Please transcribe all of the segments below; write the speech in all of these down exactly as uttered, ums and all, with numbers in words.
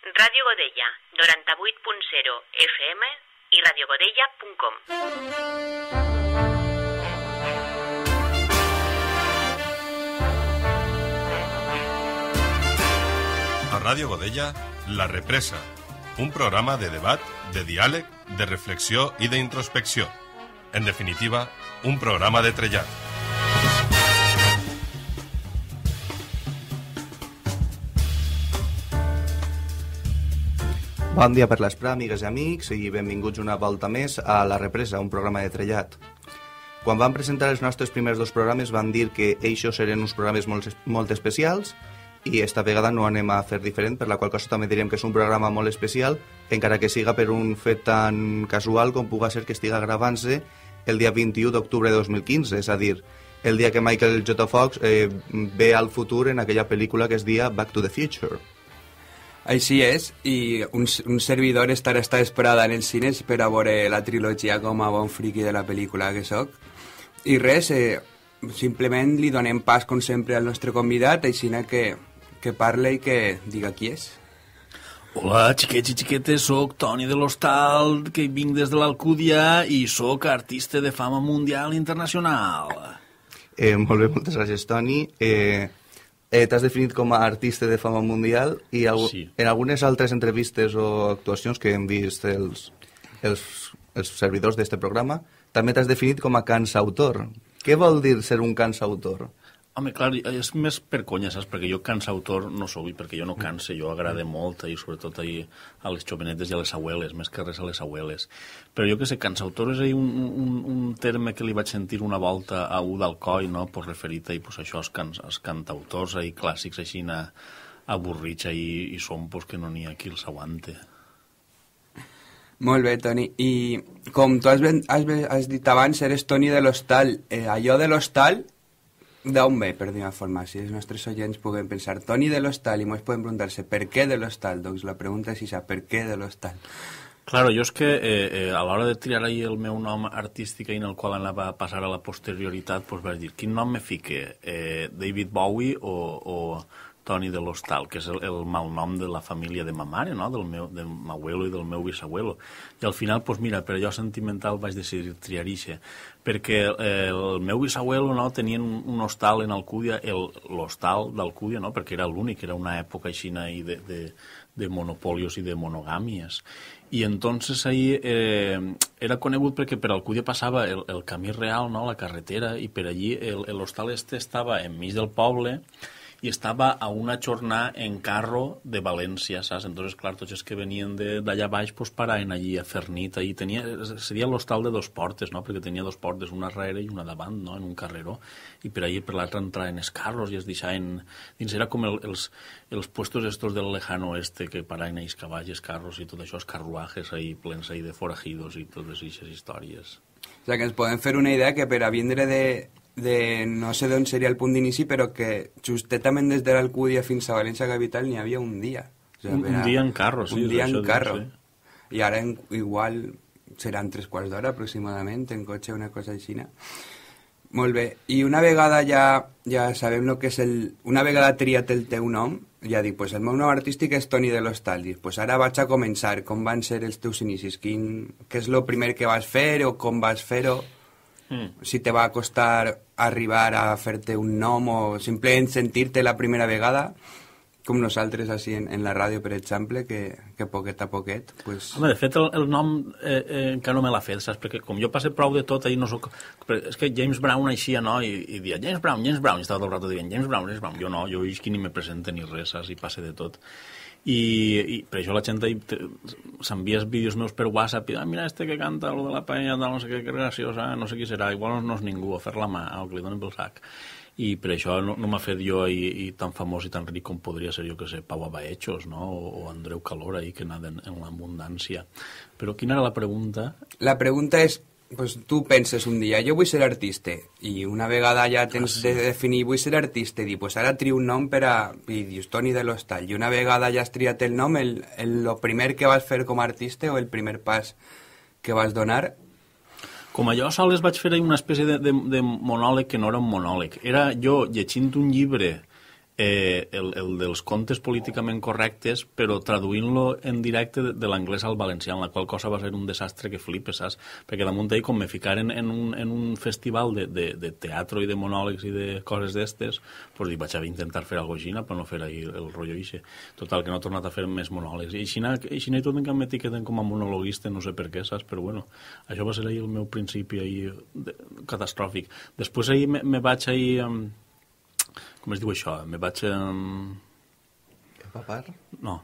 Ràdio Godella, noranta-vuit punt zero F M i radiogodella punt com. A Ràdio Godella, La Represa, un programa de debat, de diàleg, de reflexió i d'introspecció. En definitiva, un programa de trellat. Bon dia per l'Esprà, amigues i amics, i benvinguts una volta més a La Represa, un programa de trellat. Quan vam presentar els nostres primers dos programes vam dir que eixos eren uns programes molt, molt especials i esta vegada no anem a fer diferent, per la qual cosa també diríem que és un programa molt especial, encara que siga per un fet tan casual com puga ser que estiga gravant-se el dia vint-i-u d'octubre de dos mil quinze, és a dir, el dia que Michael J. Fox eh, ve al futur en aquella pel·lícula que es dia Back to the Future. Així és, i un, un servidor estarà està esperada en els cines per a veure la trilogia com a bon friqui de la pel·lícula que soc. I res, eh, simplement li donem pas, com sempre, al nostre convidat, així que, que parle i que diga qui és. Hola, xiquets i xiquetes, soc Toni de l'Hostal, que vinc des de l'Alcúdia i soc artista de fama mundial i internacional. Eh, molt bé, moltes gràcies, Toni. Eh... Eh, T'has definit com a artista de fama mundial i algu sí. En algunes altres entrevistes o actuacions que hem vist els, els, els servidors d'aquest programa també t'has definit com a cansautor. Què vol dir ser un cansautor? Home, clar, és més per conya, saps? Perquè jo cansautor no sóc, i perquè jo no canse, jo agrada molt, i sobretot ahir a les jovenetes i a les abueles, més que res a les abueles. Però jo que sé, cansautor és un, un, un terme que li vaig sentir una volta a un d'Alcoi, no?, pues referit a pues, això, els, can, els cantautors ahir clàssics així a, avorrits ahir, i són pues, que no n'hi ha qui els aguante. Molt bé, Toni. I com tu has, has, has dit abans, eres Toni de l'Hostal. Eh, allò de l'Hostal, d'on ve, per dir una forma? Si els nostres oients puguem pensar Toni de l'Hostal i ens podem preguntar-se per què de l'Hostal? Doncs la pregunta és això, per què de l'Hostal? Claro, jo és que eh, eh, a l'hora de triar ahir el meu nom artístic en el qual anava a passar a la posterioritat, doncs vaig dir, quin nom me fique? Eh, David Bowie o, o Toni de l'Hostal, que és el, el malnom de la família de ma mare, no?, del meu del abuelo i del meu bisabuelo. I al final, doncs mira, per allò sentimental vaig decidir triar ixe, perquè eh, el meu bisabuelo, no?, tenien un, un hostal en Alcúdia, l'hostal d'Alcúdia, no?, perquè era l'únic, era una època així de, de, de monopolios i de monogàmies. I entonces ahí eh, era conegut perquè per Alcúdia passava el, el camí real, no?, la carretera, i per allí l'hostal este estava enmig del poble i estava a una jornada en carro de València, saps? Entonces, clar, tots els que venien d'allà baix pues, paraven allí a fer nit. Allí tenia, seria l'hostal de dos portes, no?, perquè tenia dos portes, una darrere i una davant, no?, en un carreró, i per allí per l'altre entraven els carros i es deixaven dins. Era com el, els, els puestos estos del lejano oeste que paraven els cavalls, carros i tot això, els carruajes ahí plens ahí de forajidos i totes aquestes històries. O sigui que ens podem fer una idea que per a vindre de... de no sé d'on seria el punt d'inici, però que justetament des de l'Alcúdia fins a València capital n'hi havia un dia. O sigui, un, un dia en carro, sí. Un dia en carro. Dic, sí. I ara en, igual seran tres quarts d'hora aproximadament, en cotxe, una cosa així. Molt bé. I una vegada ja, ja sabem el que és el... Una vegada triat el teu nom, ja dic, pues el meu nom artístic és Toni de l'Hostal. Dic, pues ara vaig a començar. Com van ser els teus inicis? Quin... Què és el primer que vas fer o com vas fer-ho? Mm. Si te va costar arribar a fer-te un nom o simplement sentir-te la primera vegada, com nosaltres així en, en la ràdio, per exemple, que, que poquet a poquet... Pues... Home, de fet, el, el nom eh, eh, encara no me l'ha fet, saps? Perquè com jo passe prou de tot, ahir no soc... És que James Brown aixia, no? I, i dia, James Brown, James Brown, i estava tot el rato dient James Brown, James Brown. Jo no, jo veig que ni me presente ni res, saps? I passe de tot. I, i per això la gent s'envia vídeos meus per WhatsApp i ah, mira este que canta lo de la penya, no sé què, que graciosa, no sé qui serà, igual no és ningú, a fer la mà, o que li donen pel sac. I per això no, no m'ha fet jo i, i tan famós i tan ric com podria ser jo, que sé, Pau Abaechos, no?, o, o Andreu Calor ahí, que anava en, en l'abundància. Però quina era la pregunta? La pregunta és, pues, tu penses un dia, jo vull ser artista, i una vegada ja tens ah, sí. de definir, vull ser artista, i dir, pues ara trio un nom per a... i dius, Toni de l'Hostal, i una vegada ja has triat el nom, el, el, el primer que vas fer com a artista o el primer pas que vas donar... Com a jo sols vaig fer una espècie de, de, de monòleg que no era un monòleg. Era jo llegint un llibre eh, el, el dels contes políticament correctes, però traduint-lo en directe de, de l'anglès al valencià, en la qual cosa va ser un desastre que flipes, saps? Perquè damunt d'ahir, com me ficaren en un, en un festival de, de, de teatre i de monòlegs i de coses d'estes, doncs dic, vaig haver intentar fer alguna cosa per no fer ahir el rotllo ixe. Total, que no he tornat a fer més monòlegs. I així i tot en què m'etiqueten com a monologuista, no sé per què, saps? Però bueno, això va ser ahir el meu principi ahir de, catastròfic. Després ahir me, me vaig ahir... Um, com es diu això? Me vaig... Um... Papar? No.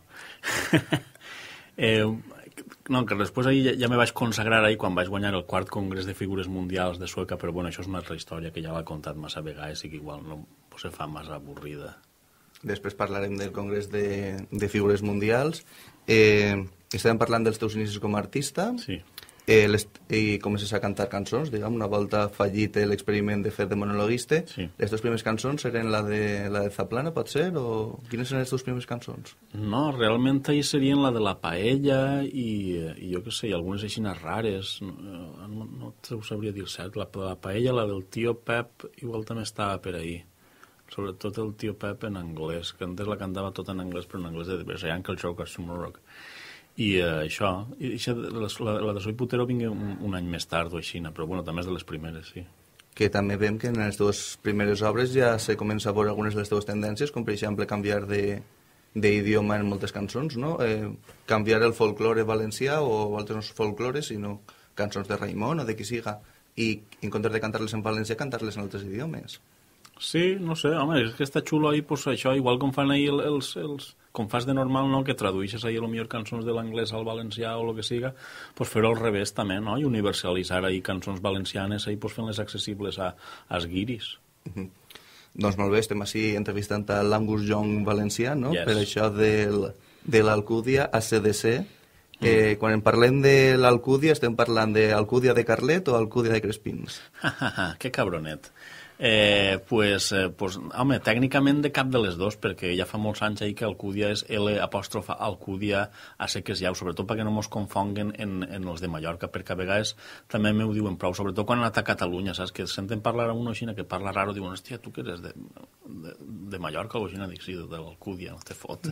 eh, no, que després ahir ja, ja me vaig consagrar ahir quan vaig guanyar el quart Congrés de Figures Mundials de Sueca, però bueno, això és una altra història que ja l'ha contat massa vegades i que igual no se fa massa avorrida. Després parlarem del Congrés de, de Figures Mundials. Eh, estàvem parlant dels teus inicis com a artista. Sí. Eh, i comences a cantar cançons, diguem, una volta fallit l'experiment de fer de monologuista. Sí. Les teves primeres cançons eren la de, la de Zaplana, pot ser? O quines eren les teves primeres cançons? No, realment ahir serien la de la paella i, i jo què sé, algunes així rares. No, no, no ho sabria dir cert. La, la paella, la del tio Pep, igual també estava per ahir. Sobretot el tio Pep en anglès, que antes la cantava tot en anglès, però en anglès de diversa, Uncle Joe Consumer Rock. I uh, això, i això la, la de Soy Putero vingué un, un any més tard o així, però bueno, també és de les primeres, sí. Que també veiem que en les teves primeres obres ja se comença a veure algunes de les teves tendències, com per exemple canviar d'idioma en moltes cançons, no? Eh, canviar el folklore valencià o altres no folklores, sinó cançons de Raimon o de qui siga, i en comptes de cantar-les en valencià, cantar-les en altres idiomes. Sí, no sé, home, és que està xulo ahir, pues això, igual com fan ahir els, els, com fas de normal, no?, que traduïxes ahir a lo millor cançons de l'anglès al valencià o el que siga, pues fer-ho al revés també, no?, i universalitzar ahir cançons valencianes ahir pues fent-les accessibles a, als guiris. Uh-huh. Doncs molt bé, estem així entrevistant a l'Angus Young valencià, no?, yes. Per això del, de l'Alcúdia a C D C. Mm. Eh, quan en parlem de l'Alcúdia, estem parlant d'Alcúdia de Carlet o Alcúdia de Crespins? Ha, ha, ha, que cabronet. Eh, pues, eh, pues, home, tècnicament de cap de les dos, perquè ja fa molts anys ahir que Alcúdia és L apòstrofa Alcúdia a seques llau, sobretot perquè no mos confonguen en, en els de Mallorca, perquè a vegades també m'ho diuen prou, sobretot quan han anat a Catalunya, saps? Que senten parlar a una xina que parla raro, diuen, hòstia, tu que eres de, de, de Mallorca o xina? Dic, sí, de l'Alcúdia, no te fot.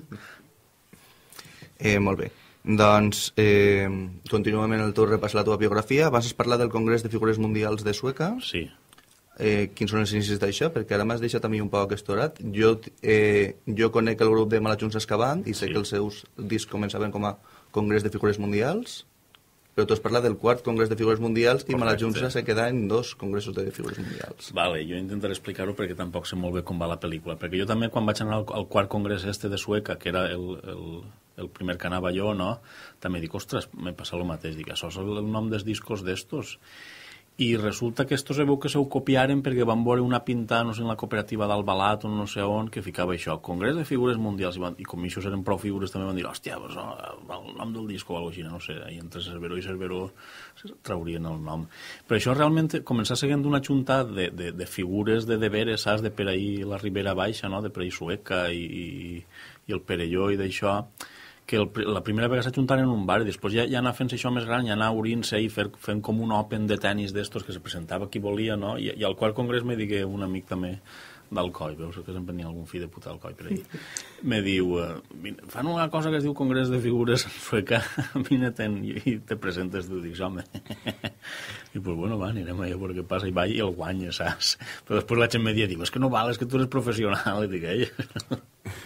Eh, molt bé. Doncs eh, continuem en el teu repàs la teva biografia. Abans has parlat del Congrés de Figures Mundials de Sueca. Sí. Eh, quins són els inicis d'això? Perquè ara m'has deixat a mi un poc estorat. Jo, eh, jo conec el grup de Malajunts Excavant i sé sí. que els seus discs començaven com a Congrés de Figures Mundials, però tu has parlat del quart Congrés de Figures Mundials. Correcte. I Malajunts se queda en dos congressos de Figures Mundials. Vale, jo intentaré explicar-ho perquè tampoc sé molt bé com va la pel·lícula, perquè jo també quan vaig anar al, al quart congrés este de Sueca, que era el, el, el primer que anava jo, no? També dic, ostres, me passa el mateix, dic, això és el nom dels discos d'estos. I resulta que estos es veu que se ho copiaren perquè van veure una pinta, no sé, en la cooperativa d'Albalat o no sé on, que ficava això, Congrés de Figures Mundials, i, van, i com això eren prou figures també van dir, hòstia, pues, no, el nom del disco o alguna cosa així, no sé, i entre Cerveró i Cerveró traurien el nom. Però això realment començar seguint una junta de, de, de figures de deberes, saps, de per ahir la Ribera Baixa, no?, de per ahir Sueca i, i, i el Perelló i d'això, que el, la primera vegada s'ajuntaren en un bar i després ja, ja anar fent-se això més gran, ja anar obrint-se i fer, fent com un open de tenis d'estos que se presentava qui volia, no? I, i al quart congrés me digué un amic també d'Alcoi, veus que sempre n'hi ha algun fill de puta d'Alcoi per ahí, me diu, uh, fan una cosa que es diu Congrés de Figures Sueca, vine-te'n i te presentes, tu dius, home. I pues bueno, va, anirem allà per què passa, i va i el guanya, saps? Però després la gent me dia, diu, és que no val, és que tu eres professional, i dic, ell...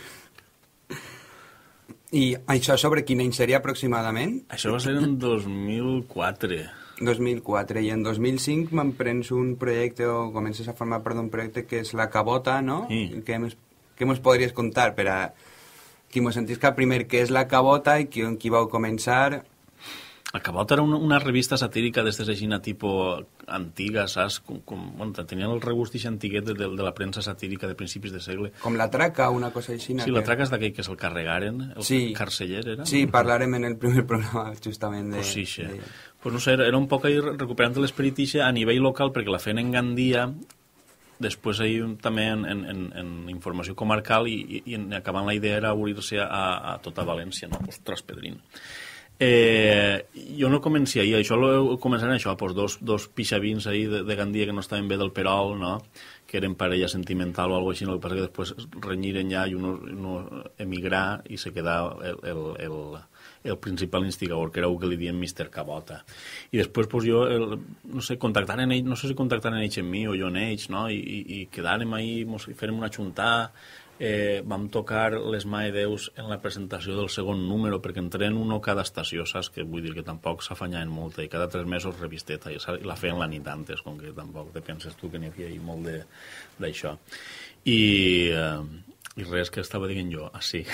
I això sobre quin any seria aproximadament? Això va ser en dos mil quatre. dos mil quatre, i en dos mil cinc m'emprens un projecte o comences a formar part d'un projecte que és La Cabota, no? Sí. Què mos, què mos podries contar per a qui mos sentisca primer què és La Cabota i qui, qui vau començar? La Cabota era una, una revista satírica d'estes aixina tipus antiga, saps? Com, com, bueno, tenien el regust i antiguet de, de, de la premsa satírica de principis de segle. Com La Traca, una cosa així? Sí, que... La Traca és d'aquell que se'l carregaren, el sí. Carceller, era? Sí, parlarem en el primer programa, justament. De, pues sí, sí. De... Pues no sé, era, era un poc ahí recuperant l'esperit ixe a nivell local, perquè la feien en Gandia, després ahí també en, en, en, en informació comarcal, i, i, i acabant la idea era obrir-se a, a tota València, no? Pues Traspedrín. Eh, jo no començia ahir, això ho començaré això, pues dos, dos pixavins ahir de, de Gandia que no estaven bé del Perol, no? Que eren parella sentimental o alguna cosa així, el que passa que després renyiren ja i uno, uno emigrà i se quedà el, el, el, el principal instigador, que era el que li dien mister Cabota. I després pues, jo, el, no sé, contactaren ells, no sé si contactaren ells amb mi o jo en ells, no? I, i, i quedàrem ahir, mos fèrem una xuntada, eh, vam tocar les Maedeus en la presentació del segon número, perquè en tren uno cada estació, saps? Que vull dir que tampoc s'afanyaven molt, i cada tres mesos revisteta, i la feien la nit antes, com que tampoc te penses tu que n'hi havia molt d'això. I, eh, I res que estava dient jo, ah, sí.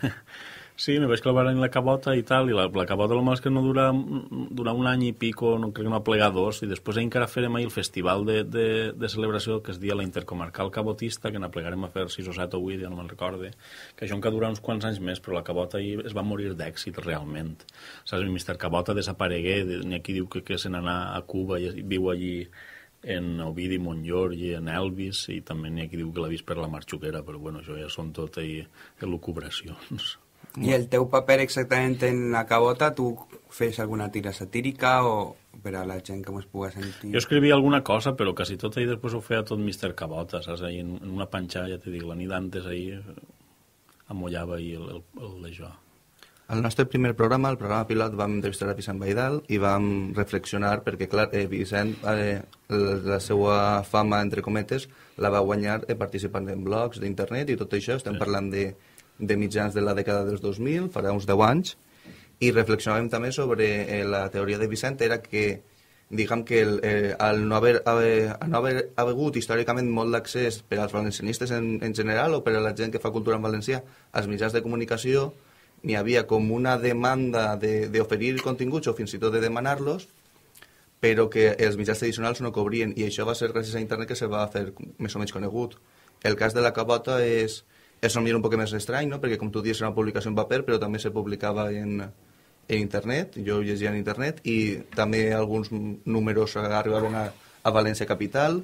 Sí, me vaig clavar en la Cabota i tal, i la, la Cabota el mal és que no dura, dura un any i pico, no crec que no ha plegat dos, i després encara farem ahir el festival de, de, de celebració que es dia la Intercomarcal Cabotista, que n'aplegarem a fer sis o set o vuit, ja no me'n recorde, que això encara dura uns quants anys més, però la Cabota ahir es va morir d'èxit realment. Saps, el mister Cabota desaparegué, n'hi ha qui diu que, que se n'anà a Cuba i viu allí en Ovidi, Montllor i en Elvis, i també n'hi ha qui diu que l'ha vist per la Marxuquera, però bueno, això ja són tot ahir elucubracions. I el teu paper exactament en la Cabota, tu fes alguna tira satírica o per a la gent que mos pugui sentir? Jo escrivia alguna cosa, però quasi tot ahir després ho feia tot mister Cabota, saps? Ahí en una panxa, ja te dic, la nit antes ahir amollava ahir el, el, el d'això. Al nostre primer programa, el programa pilot, vam entrevistar a Vicent Baidal i vam reflexionar perquè, clar, eh, Vicent, eh, la seva fama, entre cometes, la va guanyar eh, participant en blogs d'internet i tot això. Estem sí. parlant de de mitjans de la dècada dels dos mil, farà uns deu anys, i reflexionàvem també sobre eh, la teoria de Vicent, era que, diguem que el, eh, al no haver, haver, no haver hagut històricament molt d'accés per als valencianistes en, en general o per a la gent que fa cultura en valencià als mitjans de comunicació, n'hi havia com una demanda d'oferir de, continguts o fins i tot de demanar-los, però que els mitjans tradicionals no cobrien, i això va ser gràcies a internet que se va fer més o menys conegut. El cas de la Cabota és és un poc més estrany, no? Perquè com tu dius era una publicació en paper, però també se publicava en, en internet, jo ho llegia en internet, i també alguns números arribaven a, a València Capital.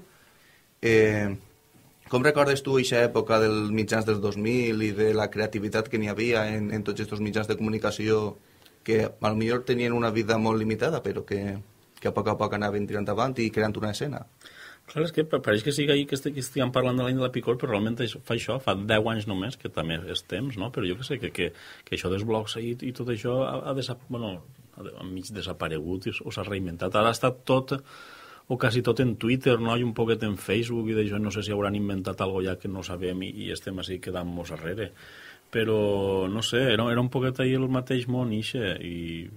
Eh, com recordes tu aquesta època dels mitjans dels dos mil i de la creativitat que n'hi havia en, en tots aquests mitjans de comunicació que potser tenien una vida molt limitada, però que, que a poc a poc anaven tirant avant i creant una escena? Clar, és que pareix que sigui ahir que estiguem parlant de l'any de la Picor, però realment fa això, fa deu anys només, que també és temps, no? Però jo que sé, que, que, que això dels blogs i, i tot això ha, ha, desap... bueno, ha mig desaparegut i, o s'ha reinventat. Ara ha estat tot, o quasi tot en Twitter, no? I un poquet en Facebook i d'això, no sé si hauran inventat alguna ja que no sabem i, i estem així quedant-nos arrere. Però, no sé, era, era un poquet ahir el mateix món, ixe, i...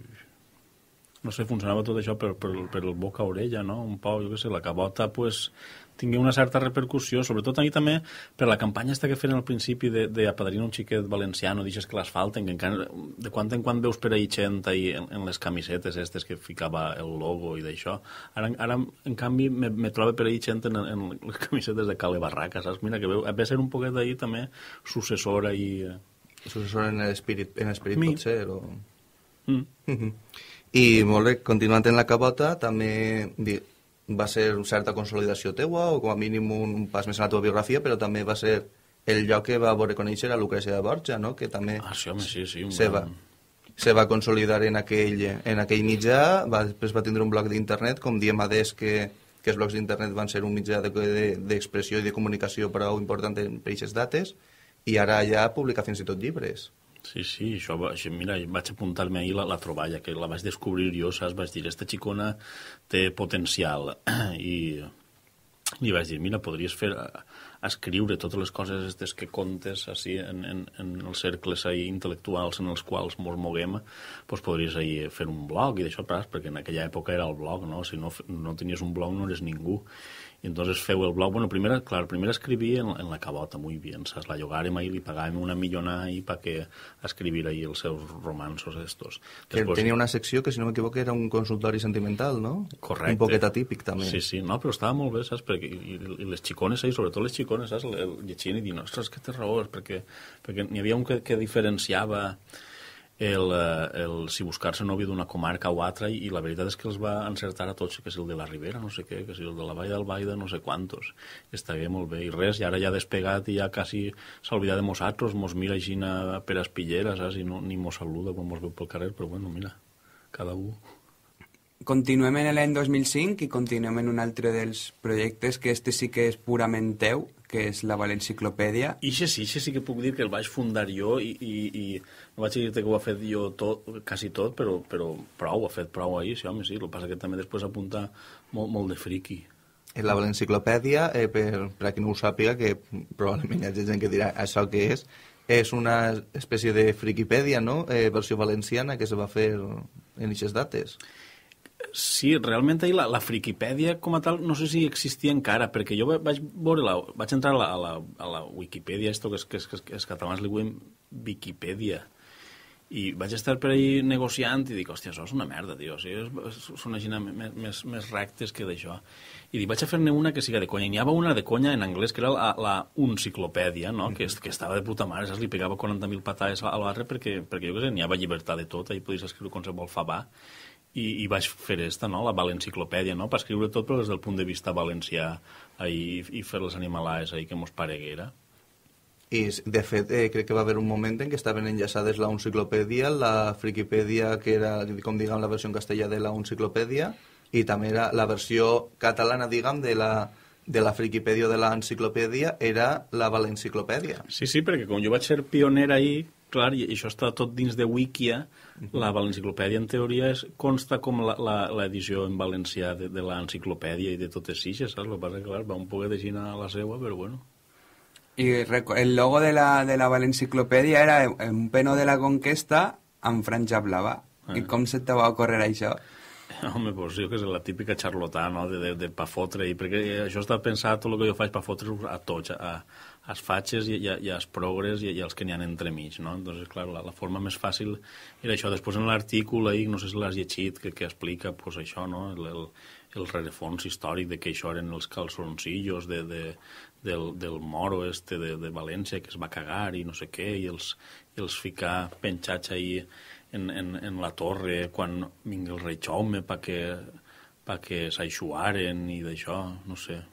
no sé, funcionava tot això per, per, per el boca a orella, no? Un poc, jo què sé, la Cabota, pues, tingué una certa repercussió, sobretot a mi també per la campanya esta que feien al principi d'apadrinar un xiquet valenciano, deixes que les falten, que encara, de quan en quan veus per ahir gent ahir en, en les camisetes estes que ficava el logo i d'això. Ara, ara, en canvi, me, me trobo per ahir gent en, en les camisetes de Cale Barraca, saps? Mira, que veu, a ser un poquet d'ahir també successora i... Successora en l'esperit, en l'esperit pot ser, o... Mm. Mm-hmm. I molt bé, continuant en la Cabota, també va ser una certa consolidació teua, o com a mínim un pas més en la teva biografia, però també va ser el lloc que va veure conèixer a Lucrècia de Borja, no? Que també ah, sí, home, sí, sí, se, va, se va consolidar en aquell, en aquell mitjà, va, després va tindre un blog d'internet, com diem adés que, que els blogs d'internet van ser un mitjà d'expressió de, de, i de comunicació prou important per aquestes dates, i ara ja publica fins i tot llibres. Sí, sí, això, això mira, vaig apuntar-me ahir la, la troballa, que la vaig descobrir jo, saps? Vaig dir, esta xicona té potencial, i li vaig dir, mira, podries fer, escriure totes les coses aquestes que contes així, en, en, en els cercles ahí, intel·lectuals en els quals ens moguem, doncs podries ahí fer un blog, i d'això, perquè en aquella època era el blog, no? Si no, no tenies un blog no eres ningú. I entonces feu el blog, bueno, primero, claro, primero escribí en, en la Cabota, muy bien, ¿sabes? La llogàrem ahí, li pagàvem una millonada ahí para que escribir ahí els seus romansos estos. Que Después, tenia una secció que, si no m'equivoco, era un consultori sentimental, no? Correcte. Un poquet atípic, també. Sí, sí, no, però estava molt bé, saps? Perquè, i, i les xicones ahí, sobretot les xicones, saps? Llegint i dient, ostres, que té raó, perquè, perquè n'hi havia un que, que diferenciava el, el, si buscar-se nòvio d'una comarca o altra, i, i la veritat és que els va encertar a tots, que és el de la Ribera, no sé què, que és el de la Vall d'Albaida, no sé quantos. Estaria molt bé. I res, i ara ja despegat i ja quasi s'oblida de nosaltres, mos mira així per espillera, saps? I no, ni mos saluda quan mos veu pel carrer, però bueno, mira, cada un. Continuem en l'any dos mil cinc i continuem en un altre dels projectes que este sí que és purament teu, que és la Valenciclopèdia. Ixe sí, ixe sí que puc dir que el vaig fundar jo i, i, i no vaig dir-te que ho ha fet jo tot, quasi tot, però, però prou, ha fet prou ahir, sí, home, sí. El que passa que també després apunta molt, molt de friqui. En la Valenciclopèdia, eh, per, per a qui no ho sàpiga, que probablement hi ha gent que dirà això què és, és una espècie de friquipèdia, no?, eh, versió valenciana que se va fer en aquestes dates. Sí, realment ahir la, la friquipèdia com a tal no sé si existia encara, perquè jo vaig veure la, vaig entrar a la, a la, a la Wikipedia, esto que és, que és, que és, que els catalans li diuen Wikipedia, i vaig estar per ahí negociant i dic, hòstia, això és una merda, tio, o sigui, són una gent més, més, més rectes que d'això. I dic, vaig a fer-ne una que siga de conya. I n'hi havia una de conya en anglès, que era la, la Unciclopèdia, no? Mm-hmm. que, que estava de puta mare, saps? Li pegava quaranta mil patades a l'altre perquè, perquè jo què sé, n'hi havia llibertat de tot, ahí podies escriure qualsevol favà. I, i vaig fer esta, no?, la Valenciclopèdia, no?, per escriure tot però des del punt de vista valencià i, i fer les animalades ahí que mos pareguera. I, de fet, eh, crec que va haver un moment en què estaven enllaçades la Unciclopèdia, la Friquipèdia, que era, com diguem, la versió en castellà de la Unciclopèdia, i també era la versió catalana, diguem, de la, de la Friquipèdia o de la Enciclopèdia, era la Valenciclopèdia. Sí, sí, perquè com jo vaig ser pioner ahí, clar, i això està tot dins de Wikia, la Valenciclopèdia en teoria és, consta com l'edició en valencià de, de l'enciclopèdia i de totes ixes, saps? El que passa que, clar, va un poc de Xina a la seua, però bueno. I el logo de la, de la Valenciclopèdia era un penó de la conquesta amb franja blava. Ah. I com se te va ocórrer això? Home, pues jo que és la típica xarlotà, no?, de, de, de pa fotre, i perquè això està pensat, tot el que jo faig pa fotre a tots, a, als fatxes i, i, i als progres i, i als que n'hi ha entremig, no? Entonces, clar, la, la forma més fàcil era això. Després en l'artícul, no sé si l'has llegit, que, que explica, pues això, no?, el, el, el rerefons històric de que això eren els calzoncillos de, de, del, del moro este de, de València, que es va cagar i no sé què, i els, i els ficar penjats ahí en, en, en la torre quan vingui el rei Jaume perquè pa que s'aixuaren i d'això, no sé.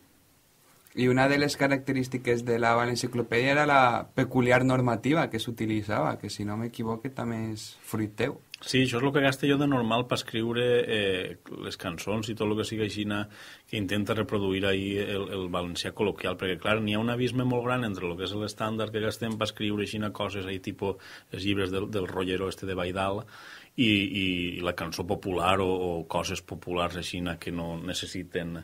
I una de les característiques de la Valenciclopèdia era la peculiar normativa que s'utilitzava, que si no m'equivoque també és fruit teu. Sí, això és el que gasto jo de normal per escriure eh, les cançons i tot el que sigui així que intenta reproduir ahí el, el valencià col·loquial, perquè clar, n'hi ha un abisme molt gran entre el que és l'estàndard que gastem per escriure així coses ahí, tipus els llibres del, del Rollero este de Baidal i, i, i la cançó popular o, o coses populars així que no necessiten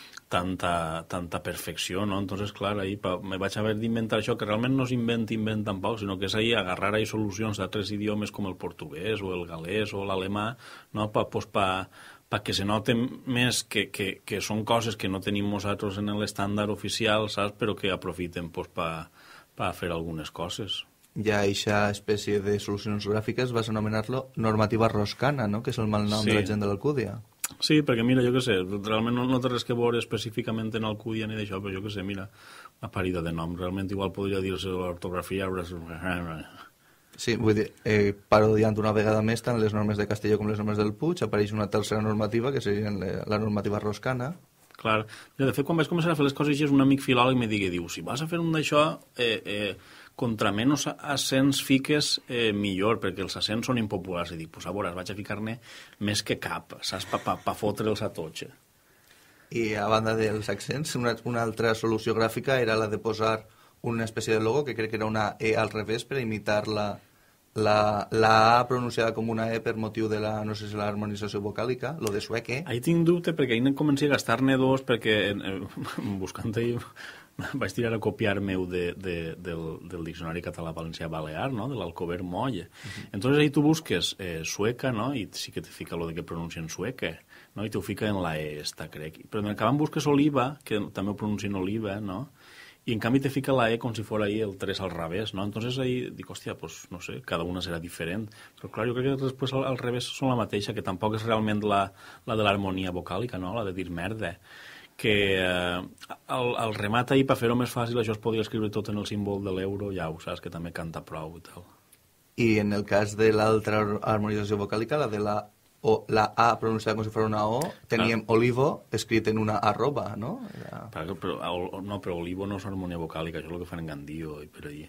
tanta, tanta perfecció, no? Entonces, clar, ahí pa, me vaig haver d'inventar això, que realment no s'invent, invent tampoc, sinó que és ahí agarrar ahí solucions d'altres idiomes com el portuguès o el galès o l'alemà, no? Pa, pues, pa, pa que se noten més que, que, que són coses que no tenim nosaltres en l'estàndard oficial, saps? Però que aprofiten pues, pa, pa fer algunes coses. Ja aquesta espècie de solucions gràfiques vas anomenar-lo normativa roscana, no?, que és el malnom sí. de la gent de l'Alcúdia. Sí, perquè mira, jo què sé, realment no, no té res que veure específicament en Alcúdia ni d'això, però jo què sé, mira, una parida de nom, realment igual podria dir-se l'ortografia... Sí, vull dir, eh, parodiant una vegada més tant les normes de Castelló com les normes del Puig, apareix una tercera normativa, que seria la normativa roscana. Clar, de fet, quan vaig començar a fer les coses així, un amic filòleg me digui, diu, si vas a fer un d'això, eh, eh, contra menys accents fiques eh, millor, perquè els accents són impopulars. I dic, pues a veure, vaig a ficar-ne més que cap, saps, pa, pa, pa fotre'ls a tots. I a banda dels accents, una, una altra solució gràfica era la de posar una espècie de logo, que crec que era una E al revés, per imitar la, la, la A pronunciada com una E per motiu de la, no sé si l'harmonització vocàlica, lo de sueque. Ahí tinc dubte, perquè ahir comencé a gastar-ne dos, perquè eh, buscant ahir... vaig tirar a copiar meu de, de, del, del diccionari català-valencià-balear, no?, de l'Alcover Moll. Uh-huh. Entonces ahí tu busques eh, sueca, no?, i sí que te fica lo de que pronuncien sueca, no?, i te ho fica en la E esta, crec. Però en acabant busques oliva, que també ho pronuncien oliva, no?, i en canvi te fica la E com si fos ahí el tres al revés, no? Entonces ahí dic, hòstia, pues no sé, cada una serà diferent. Però clar, jo crec que després al, al revés són la mateixa, que tampoc és realment la, la de l'harmonia vocàlica, no?, la de dir merda, que eh, el, el remat ahir, per fer-ho més fàcil, això es podria escriure tot en el símbol de l'euro, ja ho saps, que també canta prou i tal. I en el cas de l'altra harmonització vocàlica, la de la o, la A pronunciada com si fos una O, teníem ah. olivo escrit en una arroba, no? Era... Però, però, no, però olivo no és harmonia vocàlica, això és el que fan en Gandío i per allí.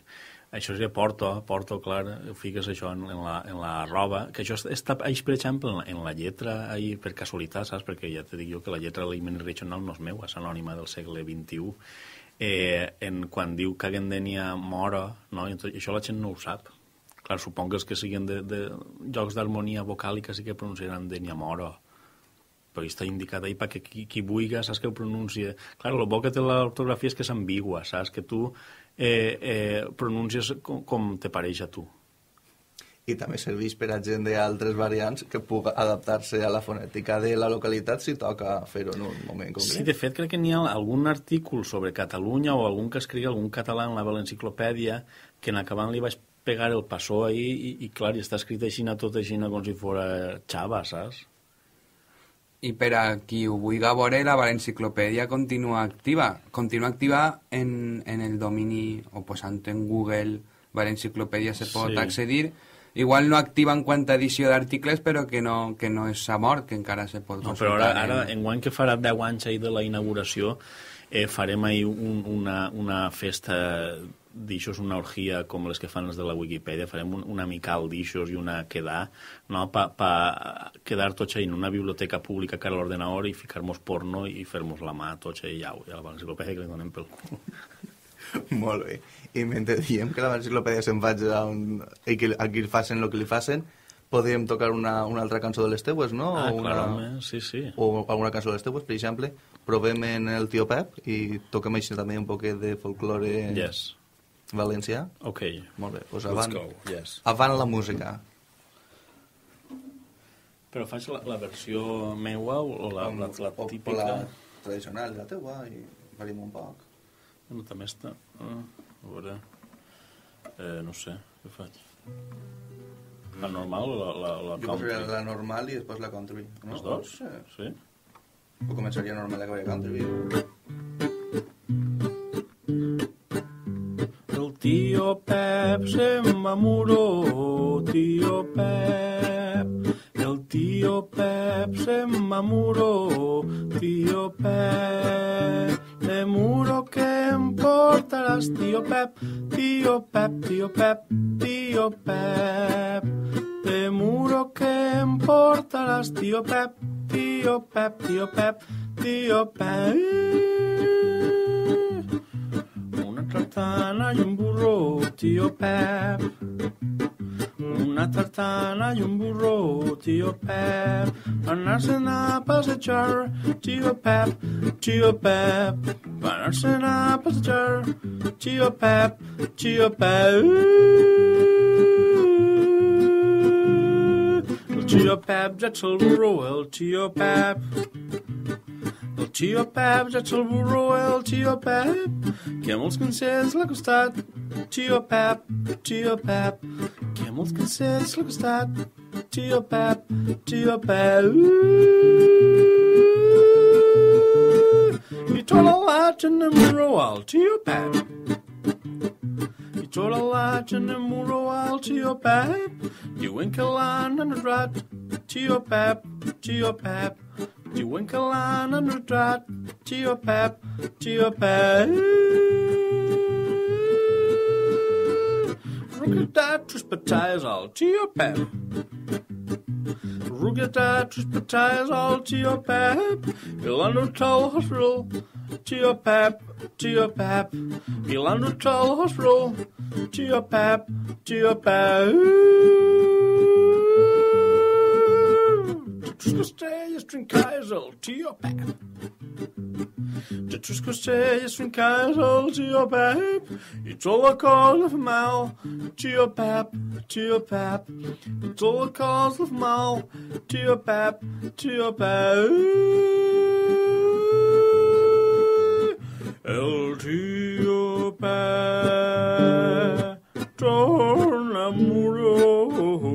Això seria Porto, Porto, clar, fiques això en, en, la, en la roba, que això està,eix, per exemple, en, en la lletra, ahí, per casualitat, saps? Perquè ja te dic jo que la lletra de l'Himne Regional no és meu, és anònima del segle vint-i-u. Eh, en, quan diu que Gendenia mora, no? I tot, això la gent no ho sap. Clar, suponc que els que siguin de, de jocs d'harmonia vocàlica sí que pronunciaran Denia mora, però està indicat ahí perquè qui, qui vulgui, saps que ho pronuncia. Clar, el bo que té l'ortografia és que és ambigua, saps? Que tu eh, eh, pronuncies com, com te pareix a tu. I també serveix per a gent d'altres variants que pugui adaptar-se a la fonètica de la localitat si toca fer-ho en un moment concret. Sí, de fet, crec que n'hi ha algun artícul sobre Catalunya o algun que escrigui algun català en la Valenciclopèdia que en acabant li vaig pegar el passó ahí i, i clar, i està escrit així, tot així, com si fos Xava, saps? I per a qui ho vulgui veure, la Valenciclopèdia continua activa. Continua activa en, en el domini, o posant en Google, Valenciclopèdia se pot sí. accedir. Igual no activa en quant a edició d'articles, però que no, que no és a mort, que encara se pot no, consultar. Però ara, ara en guany que farà deu anys ahir de la inauguració, eh, farem ahir un, una, una festa d'ixos, una orgia com les que fan els de la Wikipedia, farem un, una amical d'ixos i una quedar, no? Pa, pa quedar tots ahí en una biblioteca pública cara a l'ordenador i ficar-nos porno i fer-nos la mà tots ahí, ja, ja la Valenciclopèdia que li donem pel cul. Molt bé. I mentre diem que la Valenciclopèdia se'n faig a, un, a qui, a qui facin el que li facin, podríem tocar una, una altra cançó de les teues, no? Ah, o una, clar, home, sí, sí. O alguna cançó de les teues, per exemple. Provem en el Tio Pep i toquem així també un poquet de folklore yes. valencià. Ok. Molt bé, doncs avant, go. Yes. avant la música. Però faig la, la versió meua o la, la, la, la típica? O la tradicional, la teua, i varim un poc. Bueno, també està... Ah, a veure... Eh, no sé, què faig? La normal o la, la, la jo country? Jo posaria la normal i després la country. No? Els dos? Sí. Sí? O començaria normal i acabaria country. El tio Pep se'n va muro, tio Pep. El tio Pep se'n va muro, tio Pep. De muro que em portaràs, tio Pep, tio Pep, tio Pep, tio Pep. De muro que em portaràs, tio Pep, tio Pep, tio Pep, tio Pep. Una tartana i un burro, tio Pep. Una tartana i un burro, tio Pep. Anar-se'n a passejar, tio Pep, tio Pep. Anar-se'n a passejar, tio Pep, tio Pep. El tio Pep ja ets el burro, el tio Pep. El tio Pep ja ets el burro, el tio Pep. Que molts cansers l'ha costat, tio Pep, tio Pep. Que molts cansers l'ha costat, tio Pep, tio Pep. I tota la gent enamoró al tio Pep. I tota la gent enamoró al tio Pep. Diuen que l'han enredrat, tio Pep, tio Pep. Diuen que l'han enredrat, tio Pep, tio Pep. Rugadat tres patalles al tio Pep. Rugadat tres patalles al tio Pep. I l'han dut al hospital, tio Pep, tio Pep. I l'han dut al hospital, tio Pep, tio Pep. De tres costelles trencades al tio Pep. De tres costelles trencades al tio Pep. I tota la cosa fa mal, tio Pep, tio Pep. I tota la cosa fa mal, tio Pep, tio Pep. El tio Pep torna a morir.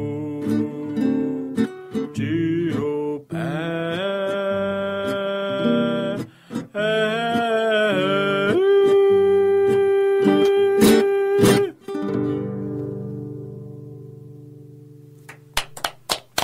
Tio Pep.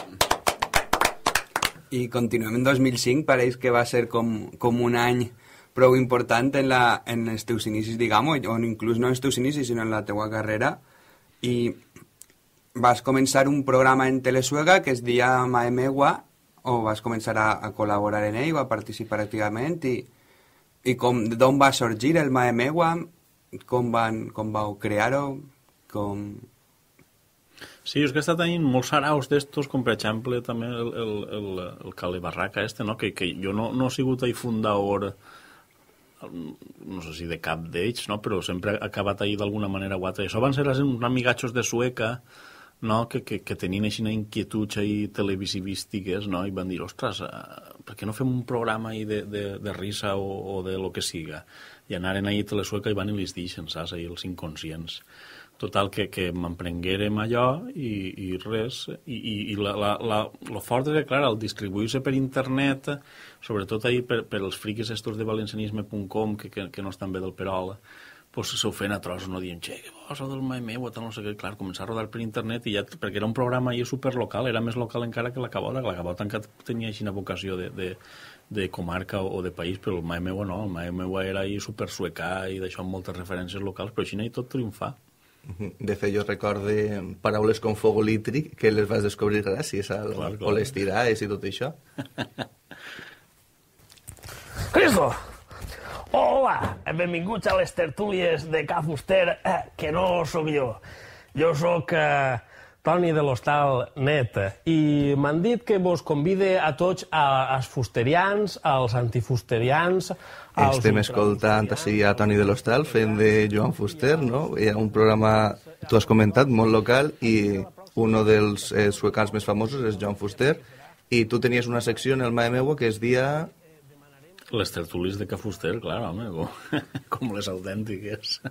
I continuem en dos mil cinc, pareix que va ser com, com un any prou important en, la, en els teus inicis, diguem, o inclús no en els teus inicis, sinó en la teua carrera, i vas començar un programa en Telesuega que es deia Maemegua, o vas començar a, a col·laborar en ell, o a participar activament, i, i com, d'on va sorgir el Maemegua, com, van, com vau crear-ho, com... Sí, és que he estat tenint molts saraus d'estos, com per exemple també el, el, el, el Cale Barraca este, no? que, que jo no, no he sigut ahí fundador, no sé si de cap d'ells, no? Però sempre he acabat ahí d'alguna manera o altra. Això van ser uns amigatxos de Sueca, no? que, que, que tenien així inquietuds ahí televisivístiques, no? I van dir, ostres, per què no fem un programa ahí de, de, de risa o, o de lo que siga? I anaren ahí a Telesueca i van i les deixen, saps? Ahí els inconscients. Total, que, que m'emprenguérem allò i, i res. I, i, i la, la, la, lo fort és que, clar, al distribuir-se per internet, sobretot ahir per, per els friquis estos de valencianisme punt com, que, que, que no estan bé del Perol, pues s'ho feien a trossos, no dient, che, que bo, això del Maemeu, tal, no sé què, clar, començar a rodar per internet, i ja, perquè era un programa ahir superlocal, era més local encara que la Cabota, que la Cabota encara tenia així una vocació de, de, de comarca o de país, però el Maemeu no, el Maemeu era ahir supersuecà i d'això amb moltes referències locals, però així n'hi tot triomfar. De fet, jo recorde paraules com fogolítric que les vas descobrir gràcies al clar, clar. o les tirades i tot això. Cristo! Hola! Benvinguts a les tertúlies de Ca Fuster, eh, que no sóc jo. Jo sóc eh, Toni de l'Hostal Net, i m'han dit que vos convide a tots, a, als fusterians, als antifusterians... Als Estem escoltant així a Toni de l'Hostal fent de Joan Fuster, no? Hi ha un programa, tu has comentat, molt local, i un dels eh, suecans més famosos és Joan Fuster, i tu tenies una secció en el Maemegua que es dia... Les tertulis de Ca Fuster, clar, home, com, com les autèntiques.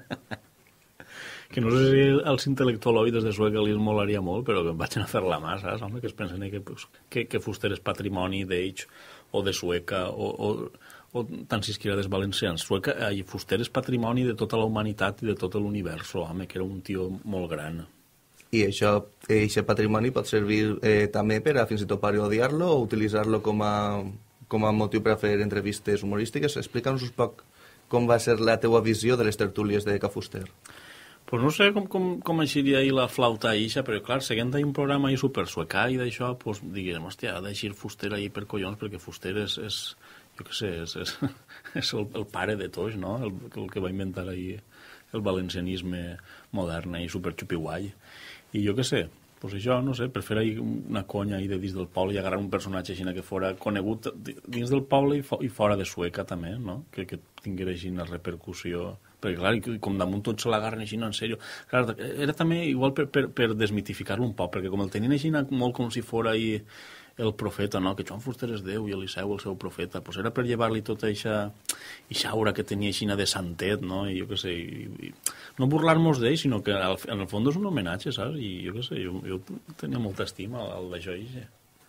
Que no sé si als intel·lectualoides de Sueca li molaria molt, però que em vaig a fer la mà, saps? Home, que es pensen que, que, que Fuster és patrimoni d'ells, o de Sueca, o, o, o tant si es quiera dels valencians. Sueca, i Fuster és patrimoni de tota la humanitat i de tot l'univers, home, que era un tio molt gran. I això, aquest patrimoni pot servir eh, també per a fins i tot parodiar-lo o utilitzar-lo com a, com a motiu per a fer entrevistes humorístiques. Explica'ns un poc com va ser la teua visió de les tertúlies de Ca Fuster. Pues no sé com, com, com eixiria ahir la flauta eixa, però clar, seguint ahir un programa ahir supersuecà i d'això, pues diguem, hòstia, ha d'eixir Fuster ahir per collons, perquè Fuster és, és jo què sé, és, és, és el, el pare de tots, no? El, el que va inventar ahir el valencianisme modern ahir superxupiguai. I jo què sé, pues això, no sé, per fer ahir una conya ahir de dins del poble i agarrar un personatge així que fora conegut dins del poble i, fo i fora de Sueca també, no? Que, que tinguera així una repercussió... Perquè, clar, com damunt tots se l'agarren així, no, en sèrio. Clar, era també igual per, per, per desmitificar-lo un poc, perquè com el tenien així molt com si fora ahí el profeta, no? Que Joan Fuster és Déu i Eliseu el seu profeta, pues era per llevar-li tota eixa, eixa aura que tenia així de santet, no? I jo què sé, i, i, no burlar-nos d'ell, sinó que al, en el fons és un homenatge, saps? I jo què sé, jo, jo tenia molta estima al d'això eixe.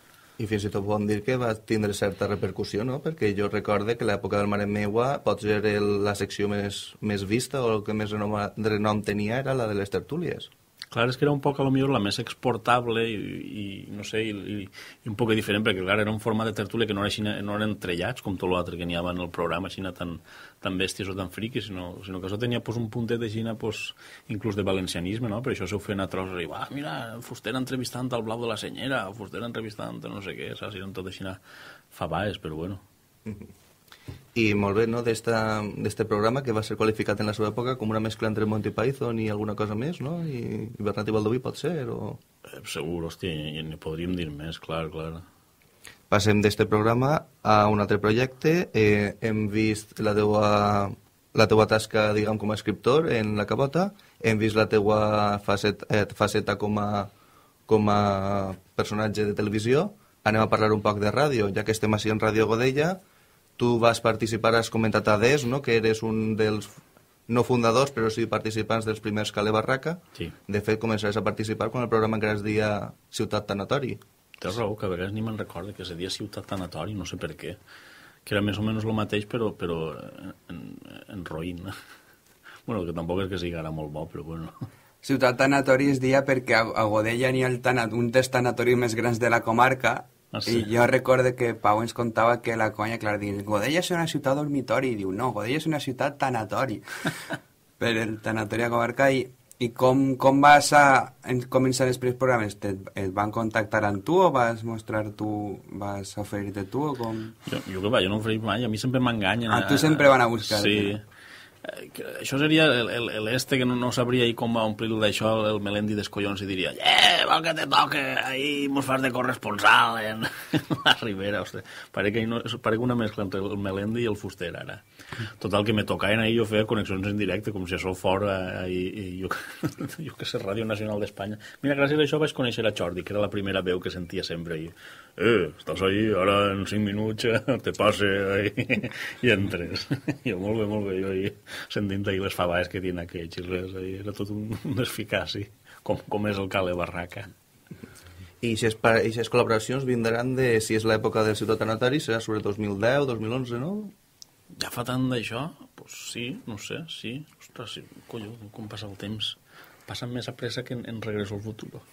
I fins i tot podem dir que va tindre certa repercussió, no? Perquè jo recorde que l'època del Maemegua pot ser el, la secció més, més vista o el que més renom, renom tenia era la de les tertúlies. Clar, és que era un poc, a lo millor, la més exportable i, i no sé, i, i, i un poc diferent, perquè, clar, era un format de tertúlia que no, era, no eren trellats, com tot l'altre que n'hi havia en el programa, així tan, tan bèsties o tan friquis, sinó, sinó que això tenia pues, un puntet així, pues, inclús de valencianisme, no? Per això s'ho feien a trossos, i va, mira, Fuster entrevistant al Blau de la Senyera, Fuster entrevistant no sé què, saps? Eren tot així fabaes, però bueno. Mm-hmm. I molt bé, no?, d'este programa que va ser qualificat en la seva època com una mescla entre Monty Python i alguna cosa més, no? I, i Bernat i Baldoví pot ser, o...? Eh, segur, hòstia, i ne podríem dir més, clar, clar. Passem d'este programa a un altre projecte. Eh, hem vist la teua, la teua tasca, diguem, com a escriptor en La Cabota, hem vist la teua faceta, eh, faceta com a, com a personatge de televisió. Anem a parlar un poc de ràdio, ja que estem així en Ràdio Godella. Tu vas participar, has comentat a Des, no?, que eres un dels, no fundadors, però sí participants dels primers Cale Barraca. Sí. De fet, començaràs a participar quan el programa encara es deia Ciutat Tanatori. Tens raó, que a vegades ni me'n recordo que se deia Ciutat Tanatori, no sé per què. Que era més o menys el mateix, però, però en, en roïn. Bueno, que tampoc és que sigui ara molt bo, però bueno. Ciutat Tanatori es deia perquè a Godella n'hi ha el tanat, un dels tanatoris més grans de la comarca, Ah, sí. I jo recordo que Pau ens contava que la conya, clar, dius, Godella és una ciutat dormitori, i diu, no, Godella és una ciutat tanatori, per el tanatori a Comarca, i, i com, com vas a en, començar els primers programes? Te, et van contactar amb tu o vas mostrar tu, vas oferir-te tu o com? Jo, jo que va, jo no ofereix mai, a mi sempre m'enganyen. Ah, tu sempre van a buscar. Sí. No? Això seria l'este que no, no sabria ahir com va omplir-lo d'això, el Melendi dels collons, i diria, eh, vol que te toque, ahir mos fas de corresponsal en la Ribera, ostres. Parec que, no, parec una mescla entre el Melendi i el Fuster, ara. Total, que me tocaven ahir jo fer connexions en directe, com si això fora, i, i jo, jo que sé, Ràdio Nacional d'Espanya. Mira, gràcies a això vaig conèixer a Jordi, que era la primera veu que sentia sempre ahir. Eh, estàs ahí, ara en cinc minuts te passe ahí, i entres. Jo, molt bé, molt bé, jo ahir sentint ahir les faves que tenen aquells i res, ahir era tot un, un desficaci, com, com és el Cale Barraca. I aquestes col·laboracions vindran de, si és l'època del Ciutat Tanatori, serà sobre dos mil deu, dos mil onze, no? Ja fa tant d'això? Pues sí, no sé, sí. Ostres, sí, colló, com passa el temps. Passa més a pressa que en, en Regreso al Futuro.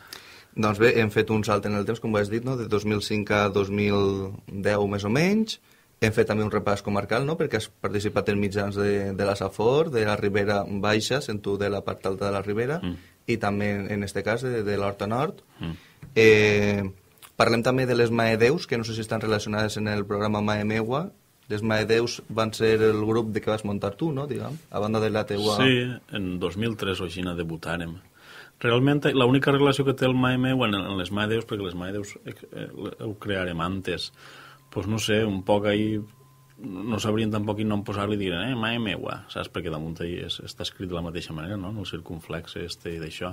Doncs bé, hem fet un salt en el temps, com ho has dit, no? De dos mil cinc a dos mil deu més o menys. Hem fet també un repàs comarcal, no? Perquè has participat en mitjans de, de la Safor, de la Ribera Baixa, sent tu de la part alta de la Ribera, mm. i també, en este cas, de, de l'Horta Nord. Mm. Eh, parlem també de les Maedeus, que no sé si estan relacionades en el programa Maemeua. Les Maedeus van ser el grup de que vas muntar tu, no? Diguem, a banda de la teua... Sí, en dos mil tres o així debutàrem. Realment, l'única relació que té el Maemeu en, en les Maedeus, perquè les Maedeus eh, ho crearem antes, pues no sé, un poc ahí no sabrien tampoc quin nom posar-li i diuen, eh, Maemeua, saps? Perquè damunt ahí és, està escrit de la mateixa manera, no?, en el circunflex este i d'això.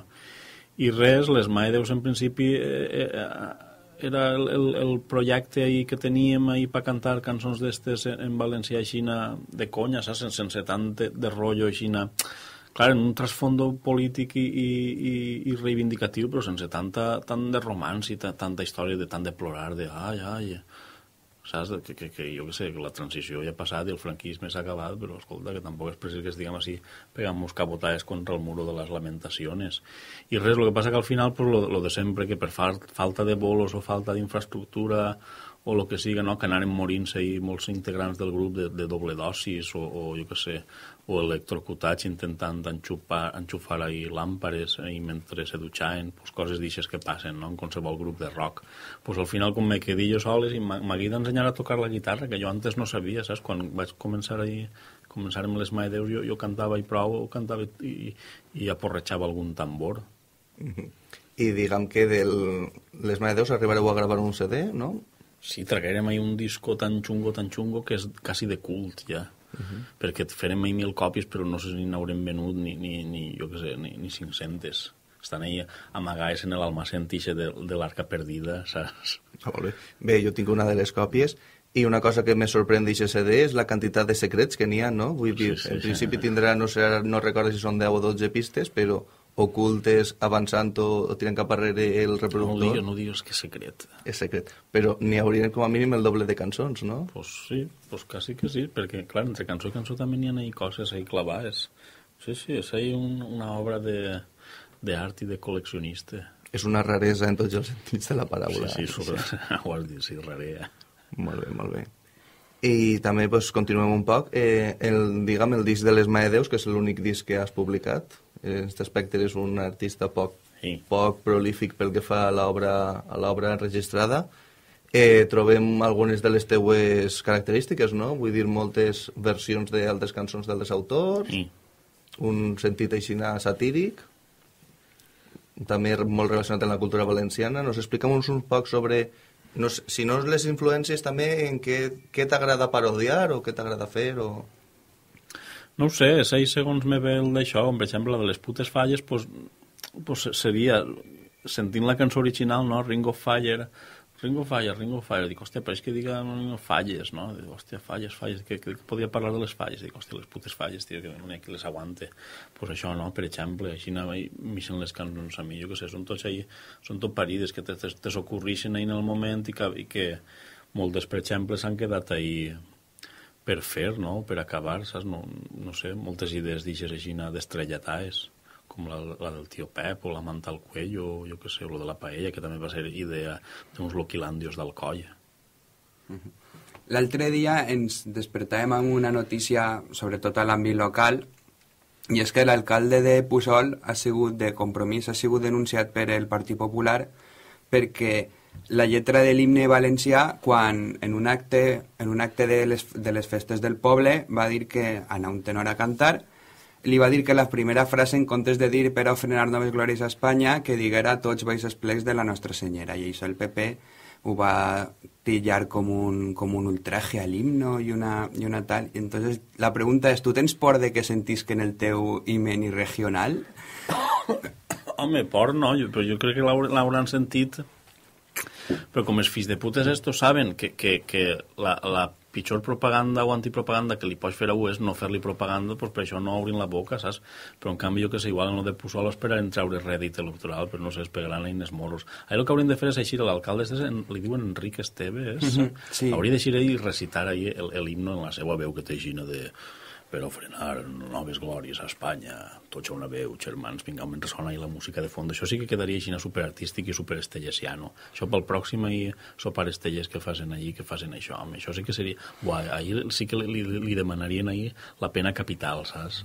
I res, les Maedeus en principi eh, eh, era el, el, el projecte ahí que teníem ahí per cantar cançons d'estes en, en valencià aixina de conya, saps? Sense, sense tant de, de rotllo aixina... Clar, en un trasfondo polític i, i, i, i reivindicatiu, però sense tanta, tant de romans i ta, tanta història de tant de plorar, de ai, ai, saps? Que, que, que jo què sé, que la transició ja ha passat i el franquisme s'ha acabat, però escolta, que tampoc és precís que estiguem així pegant-nos cabotades contra el muro de les lamentacions. I res, el que passa que al final, pues, lo, lo de sempre, que per falta de bolos o falta d'infraestructura o el que siga, no? Que anaren morint-se i molts integrants del grup de, de doble dosis o, o jo què sé, o electrocutats intentant enxufar, enxufar ahí làmpares i mentre se dutxaven, pues, coses d'aixes que passen, no? En qualsevol grup de rock. Pues al final, com me quedé jo soles i m'hagué d'ensenyar a tocar la guitarra, que jo antes no sabia, saps? Quan vaig començar ahí, començar amb les Maedeus, jo, jo cantava i prou, cantava i, i aporretxava algun tambor. Mm-hmm. I diguem que de les Maedeus arribareu a gravar un C D, no? Sí, traguérem ahí un disco tan xungo, tan xungo, que és quasi de cult, ja. Uh-huh. Perquè farem ahí mil còpies, però no sé si n'haurem venut ni, ni, ni, jo què sé, ni, ni cinc-centes. Estan ahí amagades en l'almacén tixe de, de l'Arca Perdida, saps? Ah, molt bé. Bé, jo tinc una de les còpies, i una cosa que me sorprèn d'aquest C D és la quantitat de secrets que n'hi ha, no? Vull dir, sí, sí, en principi sí. Tindrà, no sé, no recordo si són deu o dotze pistes, però ocultes, avançant o, o tirant cap arrere el reproductor. No ho digues, no ho digues, que és secret. És secret. Però n'hi haurien com a mínim el doble de cançons, no? Pues sí, pues quasi que sí, perquè, clar, entre cançó i cançó també n'hi ha ahí coses ahí clavades. Sí, sí, és ahí un, una obra de, de art i de col·leccionista. És una raresa en tots els sentits de la paraula. Sí, sí, sobre... sí. Ho has dit, sí, rarea. Molt bé, molt bé. I també pues, continuem un poc. Eh, el, diguem, el disc de les Maedeus, que és l'únic disc que has publicat. En aquest aspecte eres un artista poc, sí. poc prolífic pel que fa a l'obra a l'obra enregistrada. Eh, trobem algunes de les teues característiques, no? Vull dir, moltes versions d'altres cançons d'altres autors, sí. Un sentit així satíric, també molt relacionat amb la cultura valenciana. Nos explica'm un poc sobre... No, si no les influències també en què, què t'agrada parodiar o què t'agrada fer o... No ho sé, és ahí segons me ve el d'això, per exemple, la de les putes falles, pues, pues seria, sentint la cançó original, no? Ring of Fire, Ring of Fire, Ring of Fire, dic, hòstia, però és que diga no, falles, no? Dic, hòstia, falles, falles, que, que, que podia parlar de les falles, dic, hòstia, les putes falles, tio, que no hi ha qui les aguante. Pues això, no? Per exemple, així anava i m'ixen les cançons a mi, jo què sé, són tots ahí, són tot parides que te, te, te s'ocorreixen ahí en el moment i que, i que moltes, per exemple, s'han quedat ahí per fer, no? Per acabar, saps? No, no sé, moltes idees d'ixes així d'estrellatades, com la, la del tio Pep o la manta al cuello, jo què sé, o la de la paella, que també va ser idea d'uns loquilandios d'Alcoia. L'altre dia ens despertàvem amb una notícia, sobretot a l'àmbit local, i és que l'alcalde de Puçol ha sigut de Compromís, ha sigut denunciat per el Partit Popular perquè la lletra de l'himne valencià, quan en un acte, en un acte de, les, de les festes del poble va dir que anar un tenor a cantar, li va dir que la primera frase, en comptes de dir per ofrenar noves glòries a Espanya, que diguera tots baix els plecs de la Nostra Senyera. I això el P P ho va tillar com un, com un ultraje al himno i una, i una tal. I entonces la pregunta és, tu tens por de que sentisquen el teu himne regional? Home, por no, jo, però jo crec que l'hauran sentit. Però com els fills de putes estos saben que, que, que la, la pitjor propaganda o antipropaganda que li pots fer a un és no fer-li propaganda, doncs per això no obrin la boca, saps? Però en canvi jo que sé, igual en el de Puçol esperarem treure rèdit electoral, però no sé, es pegaran eines morros. Ahí el que haurien de fer és eixir a l'alcalde, li diuen Enric Esteves, mm-hmm, sí. Hauria d'eixir i recitar ahí el, el himno en la seva veu que té xina de per ofrenar noves glòries a Espanya, tots a una veu, germans, vinga, mentre sona ahí la música de fons. Això sí que quedaria així superartístic i superestellesiano. Això pel pròxim ahí sopar estellers que facin allí, que facin això. Home, això sí que seria... Buah, ahir sí que li, li demanarien ahí la pena capital, saps?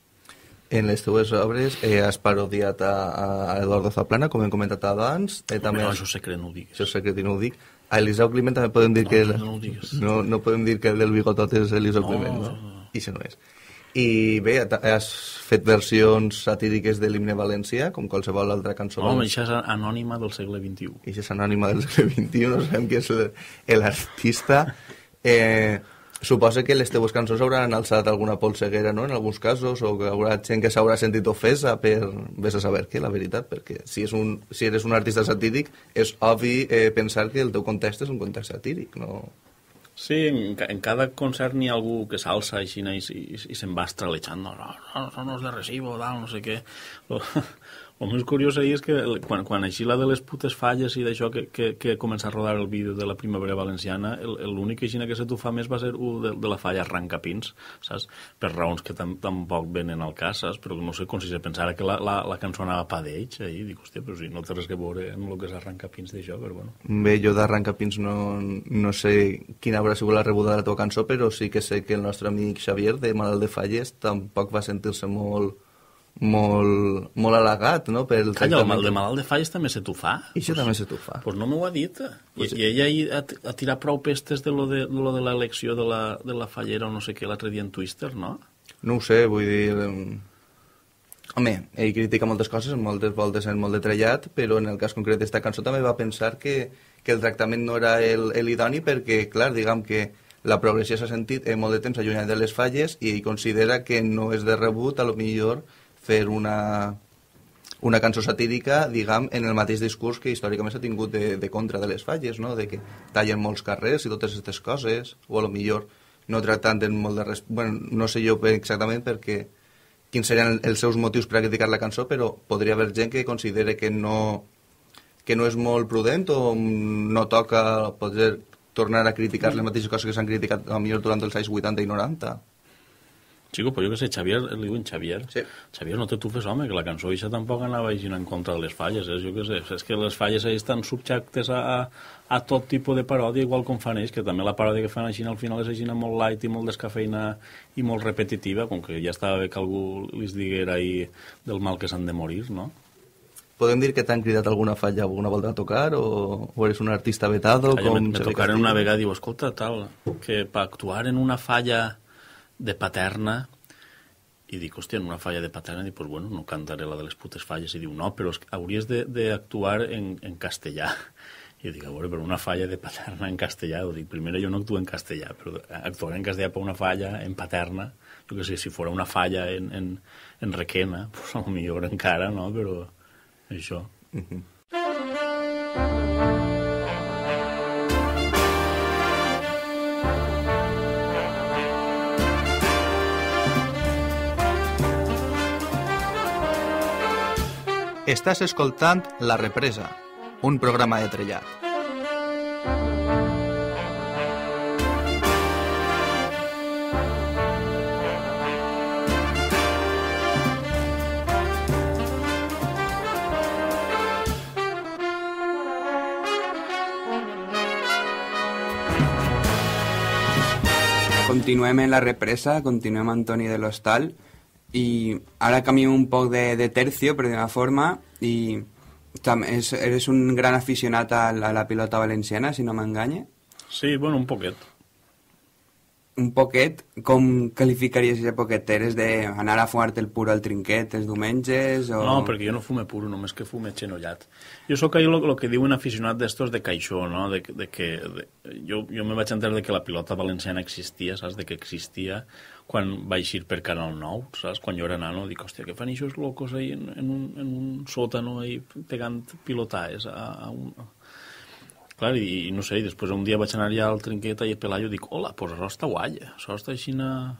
En les teves obres eh, has parodiat a, a Eduardo Zaplana, com hem comentat abans. Eh, Home, també no, has... això és secret, no ho diguis. Això és secret i no ho dic. A Eliseu Climent també podem dir no, que... No, no ho diguis. No, no podem dir que el del bigotot és Eliseu No, Climent, no? no. I això no és. I bé, has fet versions satíriques de l'himne valencià, com qualsevol altra cançó. No, home, això és anònima del segle vint-i-u. I això és anònima del segle vint-i-u, no sabem qui és l'artista. Eh, suposa que les teves cançons hauran alçat alguna polseguera, no?, en alguns casos, o que haurà gent que s'haurà sentit ofesa per... Ves a saber què, la veritat, perquè si, és un, si eres un artista satíric és obvi eh, pensar que el teu context és un context satíric, no... Sí, en, en cada concert n'hi ha algú que s'alça així i, i, i se'n va estralejant, no, no, no, no, no és de recibo, tal, no sé què. Lo, el més curiós ahir és que quan, quan així la de les putes falles i d'això que, que, que comença a rodar el vídeo de la primavera valenciana, l'únic que així que se t'ho fa més va ser un de, de la falla Arrancapins, saps? Per raons que tam, tampoc venen al cas, saps? Però no sé com si se pensara que la, la, la cançó anava pa d'ells, ahir, dic, hòstia, però si no té res que veure amb el que és Arrancapins d'això, però bueno. Bé, jo d'Arrancapins no, no sé quina haurà sigut la rebuda de la teva cançó, però sí que sé que el nostre amic Xavier, de Malalt de Falles, tampoc va sentir-se molt... molt, molt halagat, no? Per el Calla, el de Malalt de Falles també se t'ho fa? I això pues, també se t'ho fa. Doncs pues no m'ho ha dit. Pues I, I ella ha, ha tirat prou pestes de lo de, de, lo de l'elecció de, la, de la fallera o no sé què l'altre dia en Twister, no? No ho sé, vull dir... Home, ell critica moltes coses, moltes voltes en molt de trellat, però en el cas concret d'esta cançó també va pensar que, que el tractament no era el, el idoni perquè, clar, diguem que la progressió s'ha sentit en molt de temps allunyat de les falles i ell considera que no és de rebut, a lo millor, fer una, una cançó satírica, diguem, en el mateix discurs que històricament s'ha tingut de, de contra de les falles, no? De que tallen molts carrers i totes aquestes coses, o a lo millor no tractant en molt de... Res... Bueno, no sé jo exactament perquè quins serien els seus motius per a criticar la cançó, però podria haver gent que considere que no, que no és molt prudent o no toca poder tornar a criticar les mateixes coses que s'han criticat a millor durant els anys vuitanta i noranta. Xico, però jo que sé, Xavier, li diuen Xavier. Sí. Xavier, no t'atufes, home, que la cançó això tampoc anava així en contra de les falles, eh? Jo que sé, és que les falles ahí estan subjectes a, a, a tot tipus de paròdia, igual com fan ells, que també la paròdia que fan així al final és així molt light i molt descafeïna i molt repetitiva, com que ja estava bé que algú li diguera ahí del mal que s'han de morir, no? Podem dir que t'han cridat alguna falla alguna volta a tocar o, o eres un artista vetado? Calla, me, me tocaren una vegada i diu, escolta, tal, que per actuar en una falla de Paterna, i dic, hòstia, en una falla de Paterna, dic, pues bueno, no cantaré la de les putes falles, i diu, no, però hauries d'actuar en, en castellà. I dic, a veure, però una falla de Paterna en castellà, dic, primer jo no actuo en castellà, però actuar en castellà per una falla en Paterna, jo que sé, si fora una falla en, en, en Requena, pues a lo millor encara, no?, però això. Uh-huh. Estàs escoltant La Represa, un programa de trellat. continuem en la represa, continuem amb Toni de l'Hostal, i ara canviem un poc de, de tercio, per d'una forma, i tam, és, eres un gran aficionat a la, a la pilota valenciana, si no m'enganye. Sí, bueno, un poquet. Un poquet, com qualificaries aquest poquet? Eres d'anar a fumar-te el puro al trinquet els diumenges? O... No, perquè jo no fume puro, només que fume xenollat. Jo sóc ahí el que diuen aficionat d'estos de caixó, no? De, de que, de, jo, jo me vaig enterar de que la pilota valenciana existia, saps? De que existia quan va eixir per Canal nou, saps? Quan jo era nano, dic, hòstia, què fan eixos locos ahí en, en, un, en un sòtano ahí pegant pilotaes a, a un... Clar, i, i no sé, i després un dia vaig anar allà al trinquet i a Pelayo i dic, hola, doncs això està guai, això està així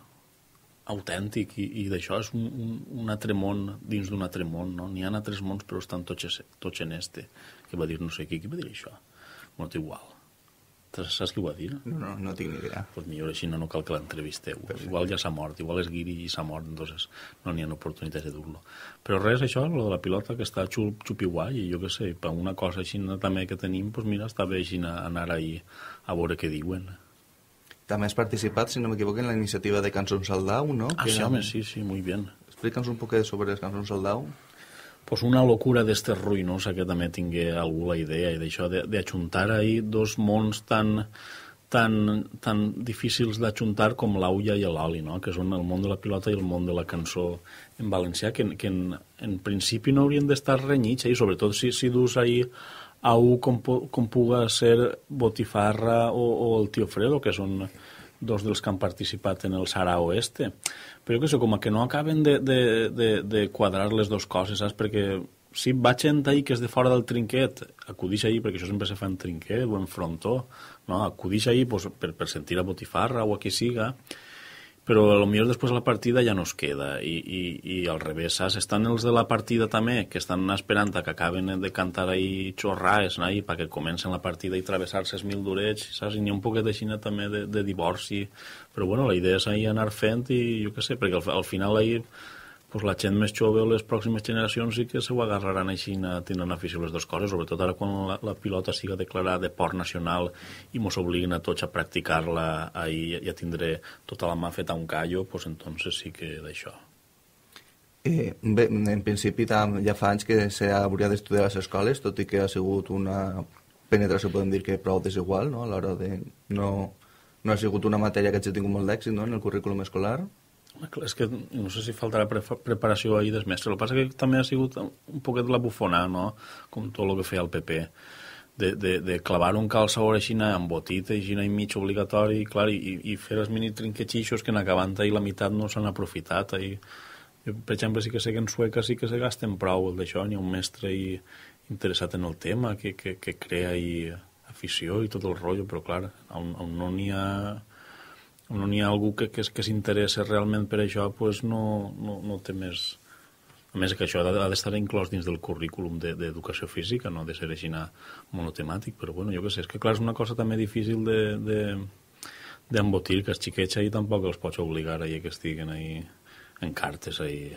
autèntic i, i d'això és un, un, un altre món dins d'un altre món, no? N'hi ha altres mons però estan tots, tots en este. Què va dir no sé qui, qui va dir això? Bueno, té igual. Saps qui ho va dir? No, no, no tinc ni idea. Pues millor així no, no cal que l'entrevisteu. Igual ja s'ha mort, igual és guiri i s'ha mort, entonces no n'hi ha oportunitat de dur-lo. Però res, això, lo de la pilota, que està xup, xupi guai, i jo què sé, per una cosa així també que tenim, pues mira, està bé així anar ahí a veure què diuen. També has participat, si no m'equivoco, en la iniciativa de Cançons al Dau, ¿no? Ah, sí, home, sí, sí, muy bien. Explica'ns un poquet sobre les Cançons al Dau. Pues una locura d'este ruïnosa que també tingué algú la idea i d'això, d'ajuntar ahí dos mons tan, tan, tan difícils d'ajuntar com l'aulla i l'oli, no? Que són el món de la pilota i el món de la cançó en valencià, que, que en, en principi no haurien d'estar renyits, i sobretot si, si dus ahí a un com, com puga ser Botifarra o, o el Tío Fredo, que són dos dels que han participat en el Sahara Oeste. Però jo que sé, com que no acaben de, de, de, de quadrar les dues coses, saps? Perquè si va gent ahí que és de fora del trinquet, acudix ahí, perquè això sempre se fa en trinquet o en frontó, no? Acudix ahí pues, per, per sentir a Botifarra o a qui siga, però potser després de la partida ja no es queda, i, i, i al revés, saps? Estan els de la partida també, que estan esperant que acaben de cantar ahí xorraes, no? I perquè comencen la partida i travessar-se els mil durets, saps? I n'hi ha un poquet així també de, de divorci, però bueno, la idea és ahí anar fent i jo què sé, perquè al, al final ahí pues la gent més jove o les pròximes generacions sí que s'ho agarraran així a tindre afició a les dues coses, sobretot ara quan la, la pilota siga declarada de port nacional i mos obliguen a tots a practicar-la ahí i a tindre tota la mà feta a un callo, pues entonces sí que d'això. Eh, bé, en principi tam, ja fa anys que s'hauria d'estudiar a les escoles, tot i que ha sigut una penetració, podem dir que prou desigual, no? A l'hora de... No, no ha sigut una matèria que hagi tingut molt d'èxit, no? En el currículum escolar. És que no sé si faltarà pre preparació ahir dels mestres. El que passa que també ha sigut un poquet la bufona, no? Com tot el que feia el P P, de, de, de clavar un calçador així embotit, així mig obligatori, i, clar, i, i fer els mini trinquetxixos que en acabant ahir la meitat no s'han aprofitat. Ahir. Jo, per exemple, sí que sé que en Sueca sí que se gasten prou el d'això, n'hi ha un mestre ahir interessat en el tema, que, que, que crea ahir afició i tot el rotllo, però clar, on, on no n'hi ha... no n'hi ha algú que, que, que s'interessa realment per això, pues no, no, no té més... A més que això ha d'estar inclòs dins del currículum d'educació de, física, no de ser així monotemàtic, però bueno, jo què sé, és que clar, és una cosa també difícil d'embotir, que els xiquets ahí tampoc els pots obligar ahí que estiguen ahí en cartes ahí.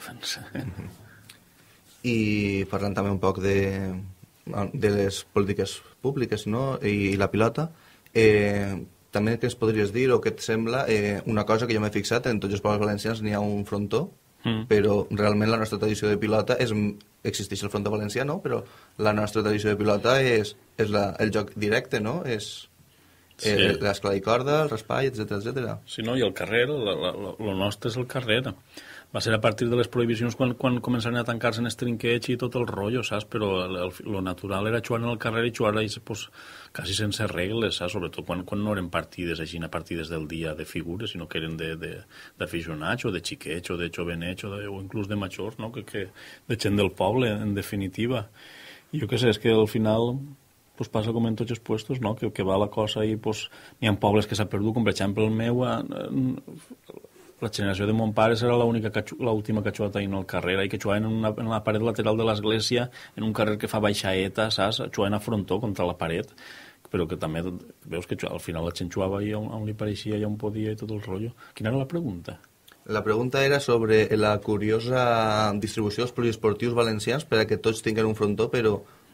I parlant també un poc de, de les polítiques públiques, no?, i la pilota, eh, també què ens podries dir o què et sembla eh, una cosa que jo m'he fixat, en tots els pobles valencians n'hi ha un frontó, mm. però realment la nostra tradició de pilota és, existeix el frontó valencià, no? Però la nostra tradició de pilota és, és la, el joc directe, no? És eh, sí. L'escla i corda, el raspall, etcètera, etcètera. Sí, no? I el carrer, el nostre és el carrer. Va ser a partir de les prohibicions quan, quan començaren a tancar-se en els trinquets i tot el rotllo, saps? Però el, el, lo natural era jugar en el carrer i jugar pues, quasi sense regles, saps? Sobretot quan, quan no eren partides així, partides del dia de figures, sinó que eren d'aficionats o de xiquets o de jovenets o, de, o inclús de majors, no? que, que, de gent del poble, en definitiva. I jo què sé, és que al final pues, passa com en tots els puestos, no? que, que va la cosa i pues, hi ha pobles que s'ha perdut, com per exemple el meu... A, la generació de mon pare era l'última que ha jugat ahir en el carrer, i que jugaven en, una, en la paret lateral de l'església, en un carrer que fa baixaeta, saps? Jugaven a frontó contra la paret, però que també, veus que al final la gent jugava ahir on, on li pareixia i on podia i tot el rotllo. Quina era la pregunta? La pregunta era sobre la curiosa distribució dels poliesportius valencians per a que tots tinguin un frontó, però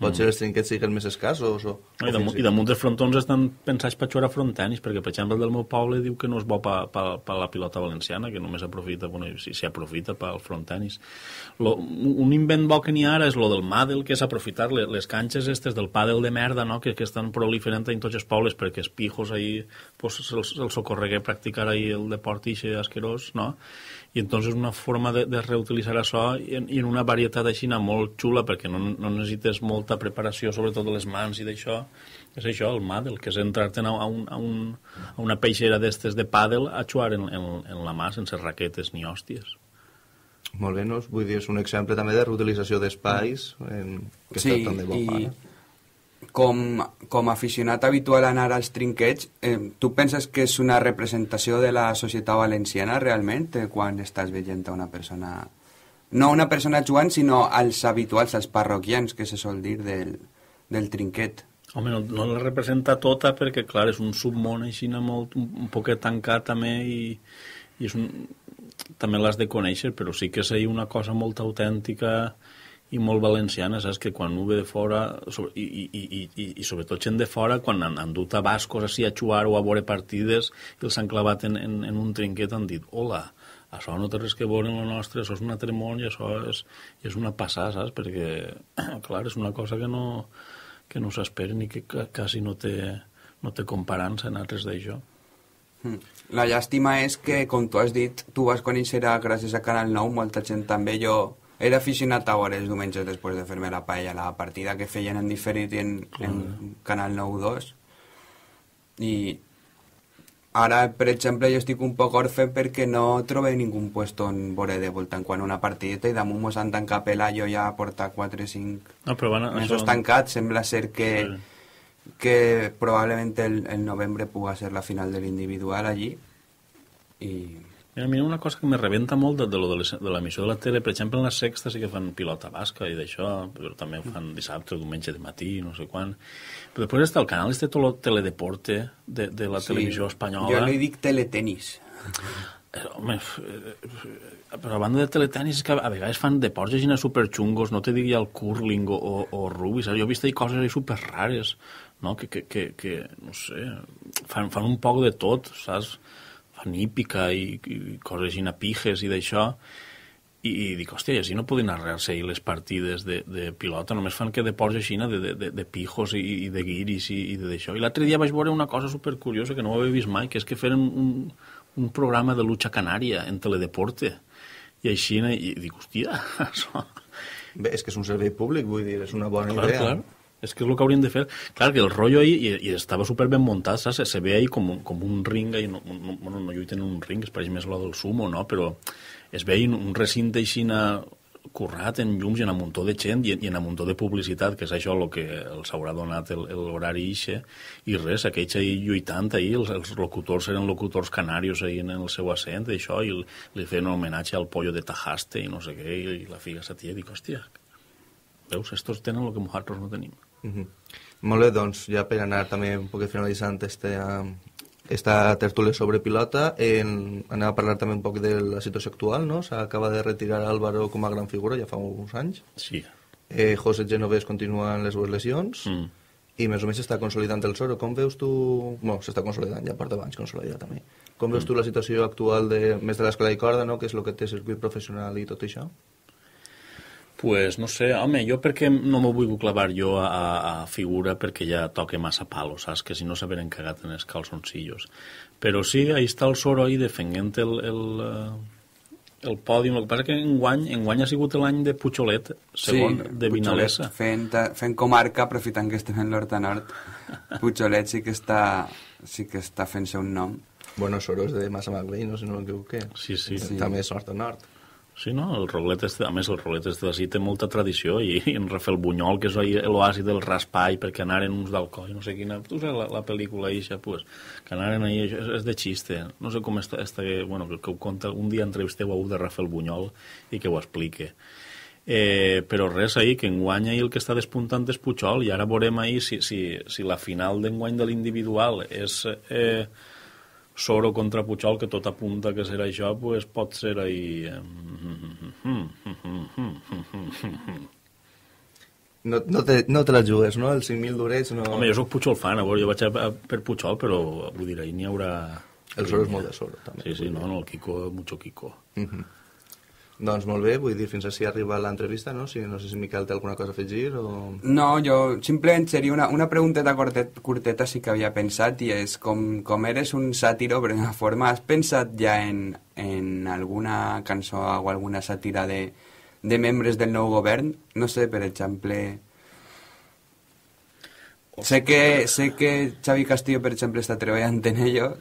Potser els trinquets siguin més escassos o... I damunt, I damunt dels frontons estan pensats per jugar a frontenis, perquè, per exemple, el del meu poble diu que no és bo per pa, pa la pilota valenciana, que només aprofita, bueno, si s'aprofita pel frontenis. Lo, un invent bo que n'hi ha ara és lo del màdel, que és aprofitar les, les canxes estes del pàdel de merda, no?, que, que estan proliferant en tots els pobles, perquè els pijos ahí, pues, se'ls se socorregué practicar ahí el deport ixe asquerós, no?, i entonces és una forma de, de reutilitzar això i en, i en una varietat així molt xula, perquè no, no necessites molta preparació, sobretot de les mans i d'això. És això, el màdel, que és entrar-te'n a, un, a, un, a una peixera d'estes de pàdel a jugar en, en, en la mà sense raquetes ni hòsties. Molt bé, no? Vull dir, és un exemple també de reutilització d'espais en... que sí, està tan de bo i ara. Com, com aficionat habitual a anar als trinquets, eh, tu penses que és una representació de la societat valenciana realment, eh, quan estàs veient a una persona... No una persona jugant, sinó als habituals, als parroquians, que se sol dir del, del trinquet. Home, no, no la representa tota perquè, clar, és un submón així molt, un, un poquet tancat també i, i és un, també l'has de conèixer, però sí que és una cosa molt autèntica i molt valenciana, saps? Que quan ho ve de fora, i, i, i, i, i sobretot gent de fora, quan han, han dut a bascos així a jugar o a veure partides i els han clavat en, en, en un trinquet, han dit, hola, això no té res que veure amb el nostre, això és un altre món i això és, és una passada, saps? Perquè, clar, és una cosa que no, que no s'esperen i que quasi no té, no té comparança en altres d'això. La llàstima és que, com tu has dit, tu vas conèixer gràcies a Canal nou, molta gent també, jo era aficionat a veure els diumenges després de fer-me la paella, la partida que feien en diferit en, en Canal nou dos. I ara, per exemple, jo estic un poc orfe perquè no trobo ningú puesto on veure de volta en quan una partideta i damunt mos han tancat Pelayo ja porta quatre o cinc no, mesos això... tancats. Sembla ser que, sí. que probablement el, el novembre puga ser la final de l'individual allí. I... Mira, mira, una cosa que me rebenta molt de, de, lo de, de l'emissió de la tele, per exemple, en la Sexta sí que fan pilota basca i d'això, però també ho fan dissabte o diumenge de matí, no sé quan. Però després està el canal este teledeporte de, de la sí, televisió espanyola. Jo li dic teletenis. Eh, home, eh, però a banda de teletenis és que a vegades fan deports així superxungos, no te dic ja el curling o, o, o rugby, saps? Jo he vist ahí coses ahí superrares, no? Que, que, que, que no sé, fan, fan un poc de tot, saps? Fan hípica i, i coses així, pijes i d'això, i, i dic, hòstia, així no poden arreglar-se les partides de, de pilota, només fan que deports així de, de, de, de pijos i, i de guiris i, i d'això. I l'altre dia vaig veure una cosa supercuriosa que no ho havia vist mai, que és que feren un, un programa de lucha canària en teledeporte, i així, i dic, hòstia, això... Bé, és que és un servei públic, vull dir, és una bona clar, idea. Clar. És que és el que haurien de fer. Clar, que el rotllo ahí, i, i estava super ben muntat, saps? Se ve ahí com, com un ring, ahí, no, no, no, no lluiten en un ring, es pareix més lo del sumo, no? Però es ve un recinte així currat en llums i en un muntó de gent i, i en un muntó de publicitat, que és això el que els haurà donat l'horari ixe, i res, aquells ahí lluitant ahí, els, els locutors eren locutors canarios ahí en el seu accent, això, i li feien un homenatge al pollo de Tajaste i no sé què, i, i la figa s'atia, i dic, hòstia, veus, estos tenen el que nosaltres no tenim. Uh-huh. Molt bé, doncs, ja per anar també un poc finalitzant este, uh, esta tertúlia sobre pilota, en, anem a parlar també un poc de la situació actual, no? S'acaba de retirar Álvaro com a gran figura, ja fa uns anys. Sí. Eh, José Genovés continua en les dues lesions, mm. i més o menys s'està consolidant el Soro. Com veus tu... Bueno, s'està consolidant, ja porta anys consolidat també. Com veus tu la situació actual de més de l'escola i corda, no? Que és el que té circuit professional i tot això? Pues no sé, home, jo perquè no m'ho vull clavar jo a, a figura perquè ja toque massa palo, saps? Que si no s'haveren cagat en els calzoncillos. Però sí, ahí està el Soro ahí defendent el, el, el pòdium. El que passa que enguany, enguany ha sigut l'any de Pujolet, segon, sí, de Vinalesa. Fent, fent comarca, aprofitant que estem en l'Horta Nord, Pujolet sí que està, sí que està fent-se un nom. Bueno, Soro és de Massamagrell, no sé no m'equivoqué. Sí, sí. sí. També és Horta Nord. Sí, no? El Roblet este, a més, el Roblet este d'ací té molta tradició i, i en Rafael Bunyol, que és l'oasi del raspall perquè anaren uns d'alcohol, no sé quina... Tu saps la, la pel·lícula ixa, pues, que anaren ahí, és, és de xiste. No sé com està, està bueno, que, que ho conta, un dia entrevisteu a un de Rafael Bunyol i que ho explique. Eh, però res ahí, que enguany ahí el que està despuntant és Pujol, i ara veurem ahí si, si, si la final d'enguany de l'individual és... Eh, Soro contra Pujol, que tot apunta que serà això, pues pot ser ahí... No, no, te, no te la jugues, no? Els cinc mil d'Ureix no... Home, jo soc Puigol fan, a veure, jo vaig a, a, per Puigol, però vull dir, ahir n'hi haurà... El solo és molt de solo, també. Sí, sí, no, no, el Kiko, mucho Kiko. Uh -huh. Doncs molt bé, vull dir, fins així arriba l'entrevista, no? Si, no sé si Miquel té alguna cosa a afegir o... No, jo simplement seria una, una pregunteta curtet, curteta sí que havia pensat, i és, com, com eres un sàtiro, per una forma, has pensat ja en, en alguna cançó o alguna sàtira de, de membres del nou govern? No sé, per exemple... Sé que, sé que Xavi Castillo, per exemple, està treballant en ello.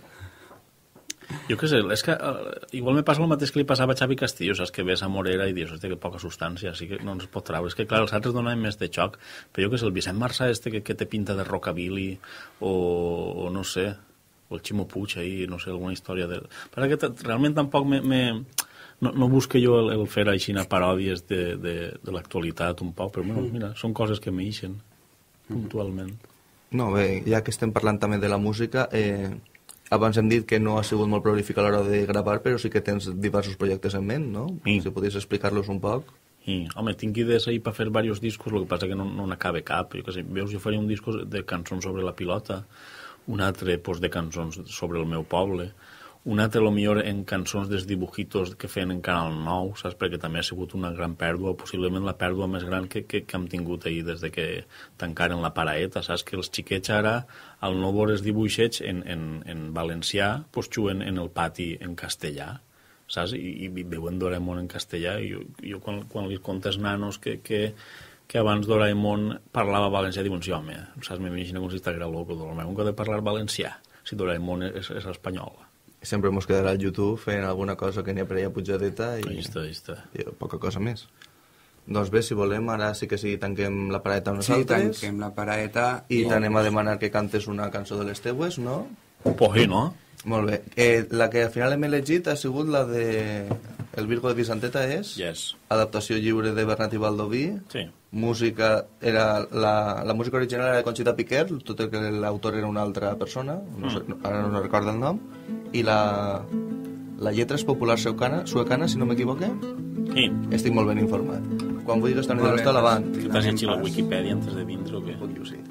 Jo què sé, és que uh, igual me passa el mateix que li passava a Xavi Castillo, saps, que ves a Morera i dius, hòstia, que poca substància, així que no ens pot treure. És que, clar, els altres donen més de xoc, però jo què sé, el Vicent Marsà este que, que té pinta de rockabilly, o, o no sé, o el Ximo Puig ahí, no sé, alguna història de... Però que realment tampoc me... me... No, no busque jo el, el fer així paròdies de, de, de l'actualitat un poc, però bueno, mira, són coses que m'eixen puntualment. No, bé, ja que estem parlant també de la música, eh, abans hem dit que no ha sigut molt prolífic a l'hora de gravar, però sí que tens diversos projectes en ment, no? Sí. Si podies explicar-los un poc. Sí, home, tinc idees ahir per fer diversos discos, el que passa que no, no n'acabe cap. Jo que sé, veus, jo faria un disc de cançons sobre la pilota, un altre pues, de cançons sobre el meu poble, un altre, potser, en cançons dels dibujitos que feien en Canal nou, saps? Perquè també ha sigut una gran pèrdua, possiblement la pèrdua més gran que, que, que hem tingut ahir des de que tancaren la paraeta, saps? Que els xiquets ara, al no veure els dibuixets en, en, en valencià, pues, juguen en el pati en castellà, saps? I, i veuen Doraemon en castellà, i jo, jo quan, quan li contes nanos que, que, que abans Doraemon parlava valencià, diuen, sí, home, saps? M'imagino com si estiguera loco, Doraemon que ha de parlar valencià, si Doraemon és, és espanyol. Sempre mos quedarà al YouTube fent alguna cosa que n'hi ha per allà pujadeta i, ahí està, ahí està. i poca cosa més. Doncs bé, si volem, ara sí que sí tanquem la paraeta amb Sí, nosaltres. tanquem la paraeta. I t'anem a demanar que cantes una cançó de les teues, no? Pues sí, no? Molt bé. Eh, la que al final hem elegit ha sigut la de El Virgo de Vicenteta, és? Yes. Adaptació lliure de Bernat i Baldoví. Sí. Música era la, la música original era de Conxita Piquer, tot i que l'autor era una altra persona, no sé, ara no recordo el nom, i la, la lletra és popular suecana, suecana, si no m'equivoque. Sí. Estic molt ben informat. Quan vulguis, Toni de Molt bé, l'Hostal, avant. ¿Qué t'has hecho la Wikipedia antes de vindre o qué? Podriu, sí.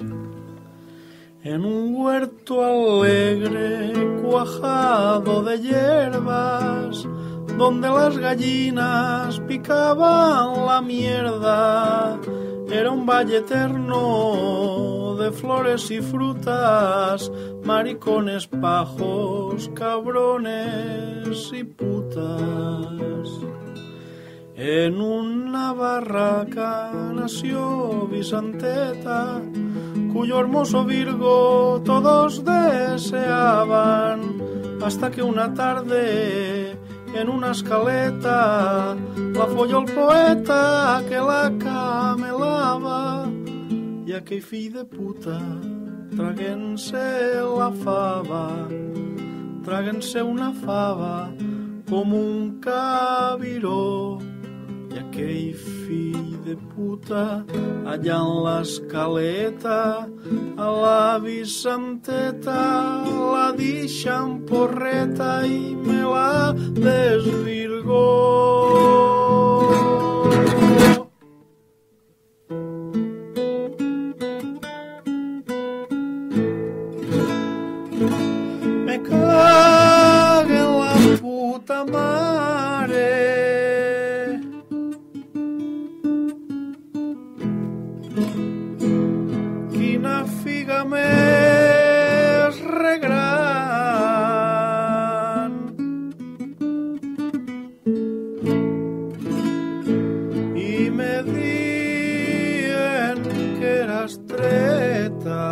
En un huerto alegre, cuajado de hierbas, donde las gallinas picaban la mierda, era un valle eterno de flores y frutas, maricones, pajos, cabrones y putas. En una barraca nació Vicenteta, cuyo hermoso Virgo todos deseaban, hasta que una tarde en una escaleta la folló el poeta que la camelava, i aquell fill de puta traguent-se la fava, traguent-se una fava com un cabiró. I aquell fill de puta allà en l'escaleta a la Vicenteta la deixa en porreta i me la desvirgó. Me cague en la puta mare. Quina figa més regran. I me dient que era estreta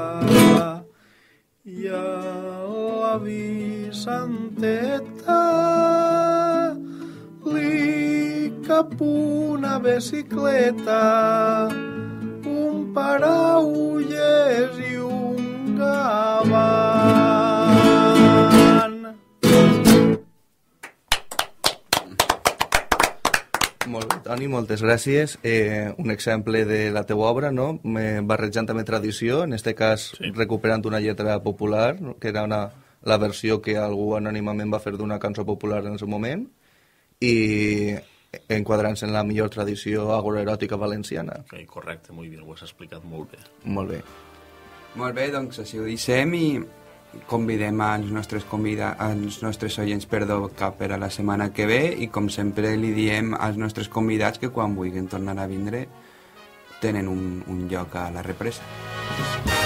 i a la Vicenteta li cap una bicicleta, un paraulles i un gavant. Molt bé, Toni, moltes gràcies. Eh, un exemple de la teua obra, no? Me barrejant també tradició, en este cas Sí. recuperant una lletra popular, no? Que era una, la versió que algú anònimament va fer d'una cançó popular en el seu moment, i enquadrant-se en la millor tradició agroeròtica valenciana. Sí, correcte, molt bé, ho has explicat molt bé. Molt bé. Molt bé, doncs així ho deixem i convidem als nostres, convida, als nostres oients perdó, cap per a la setmana que ve i com sempre li diem als nostres convidats que quan vulguin tornar a vindre tenen un, un lloc a la represa.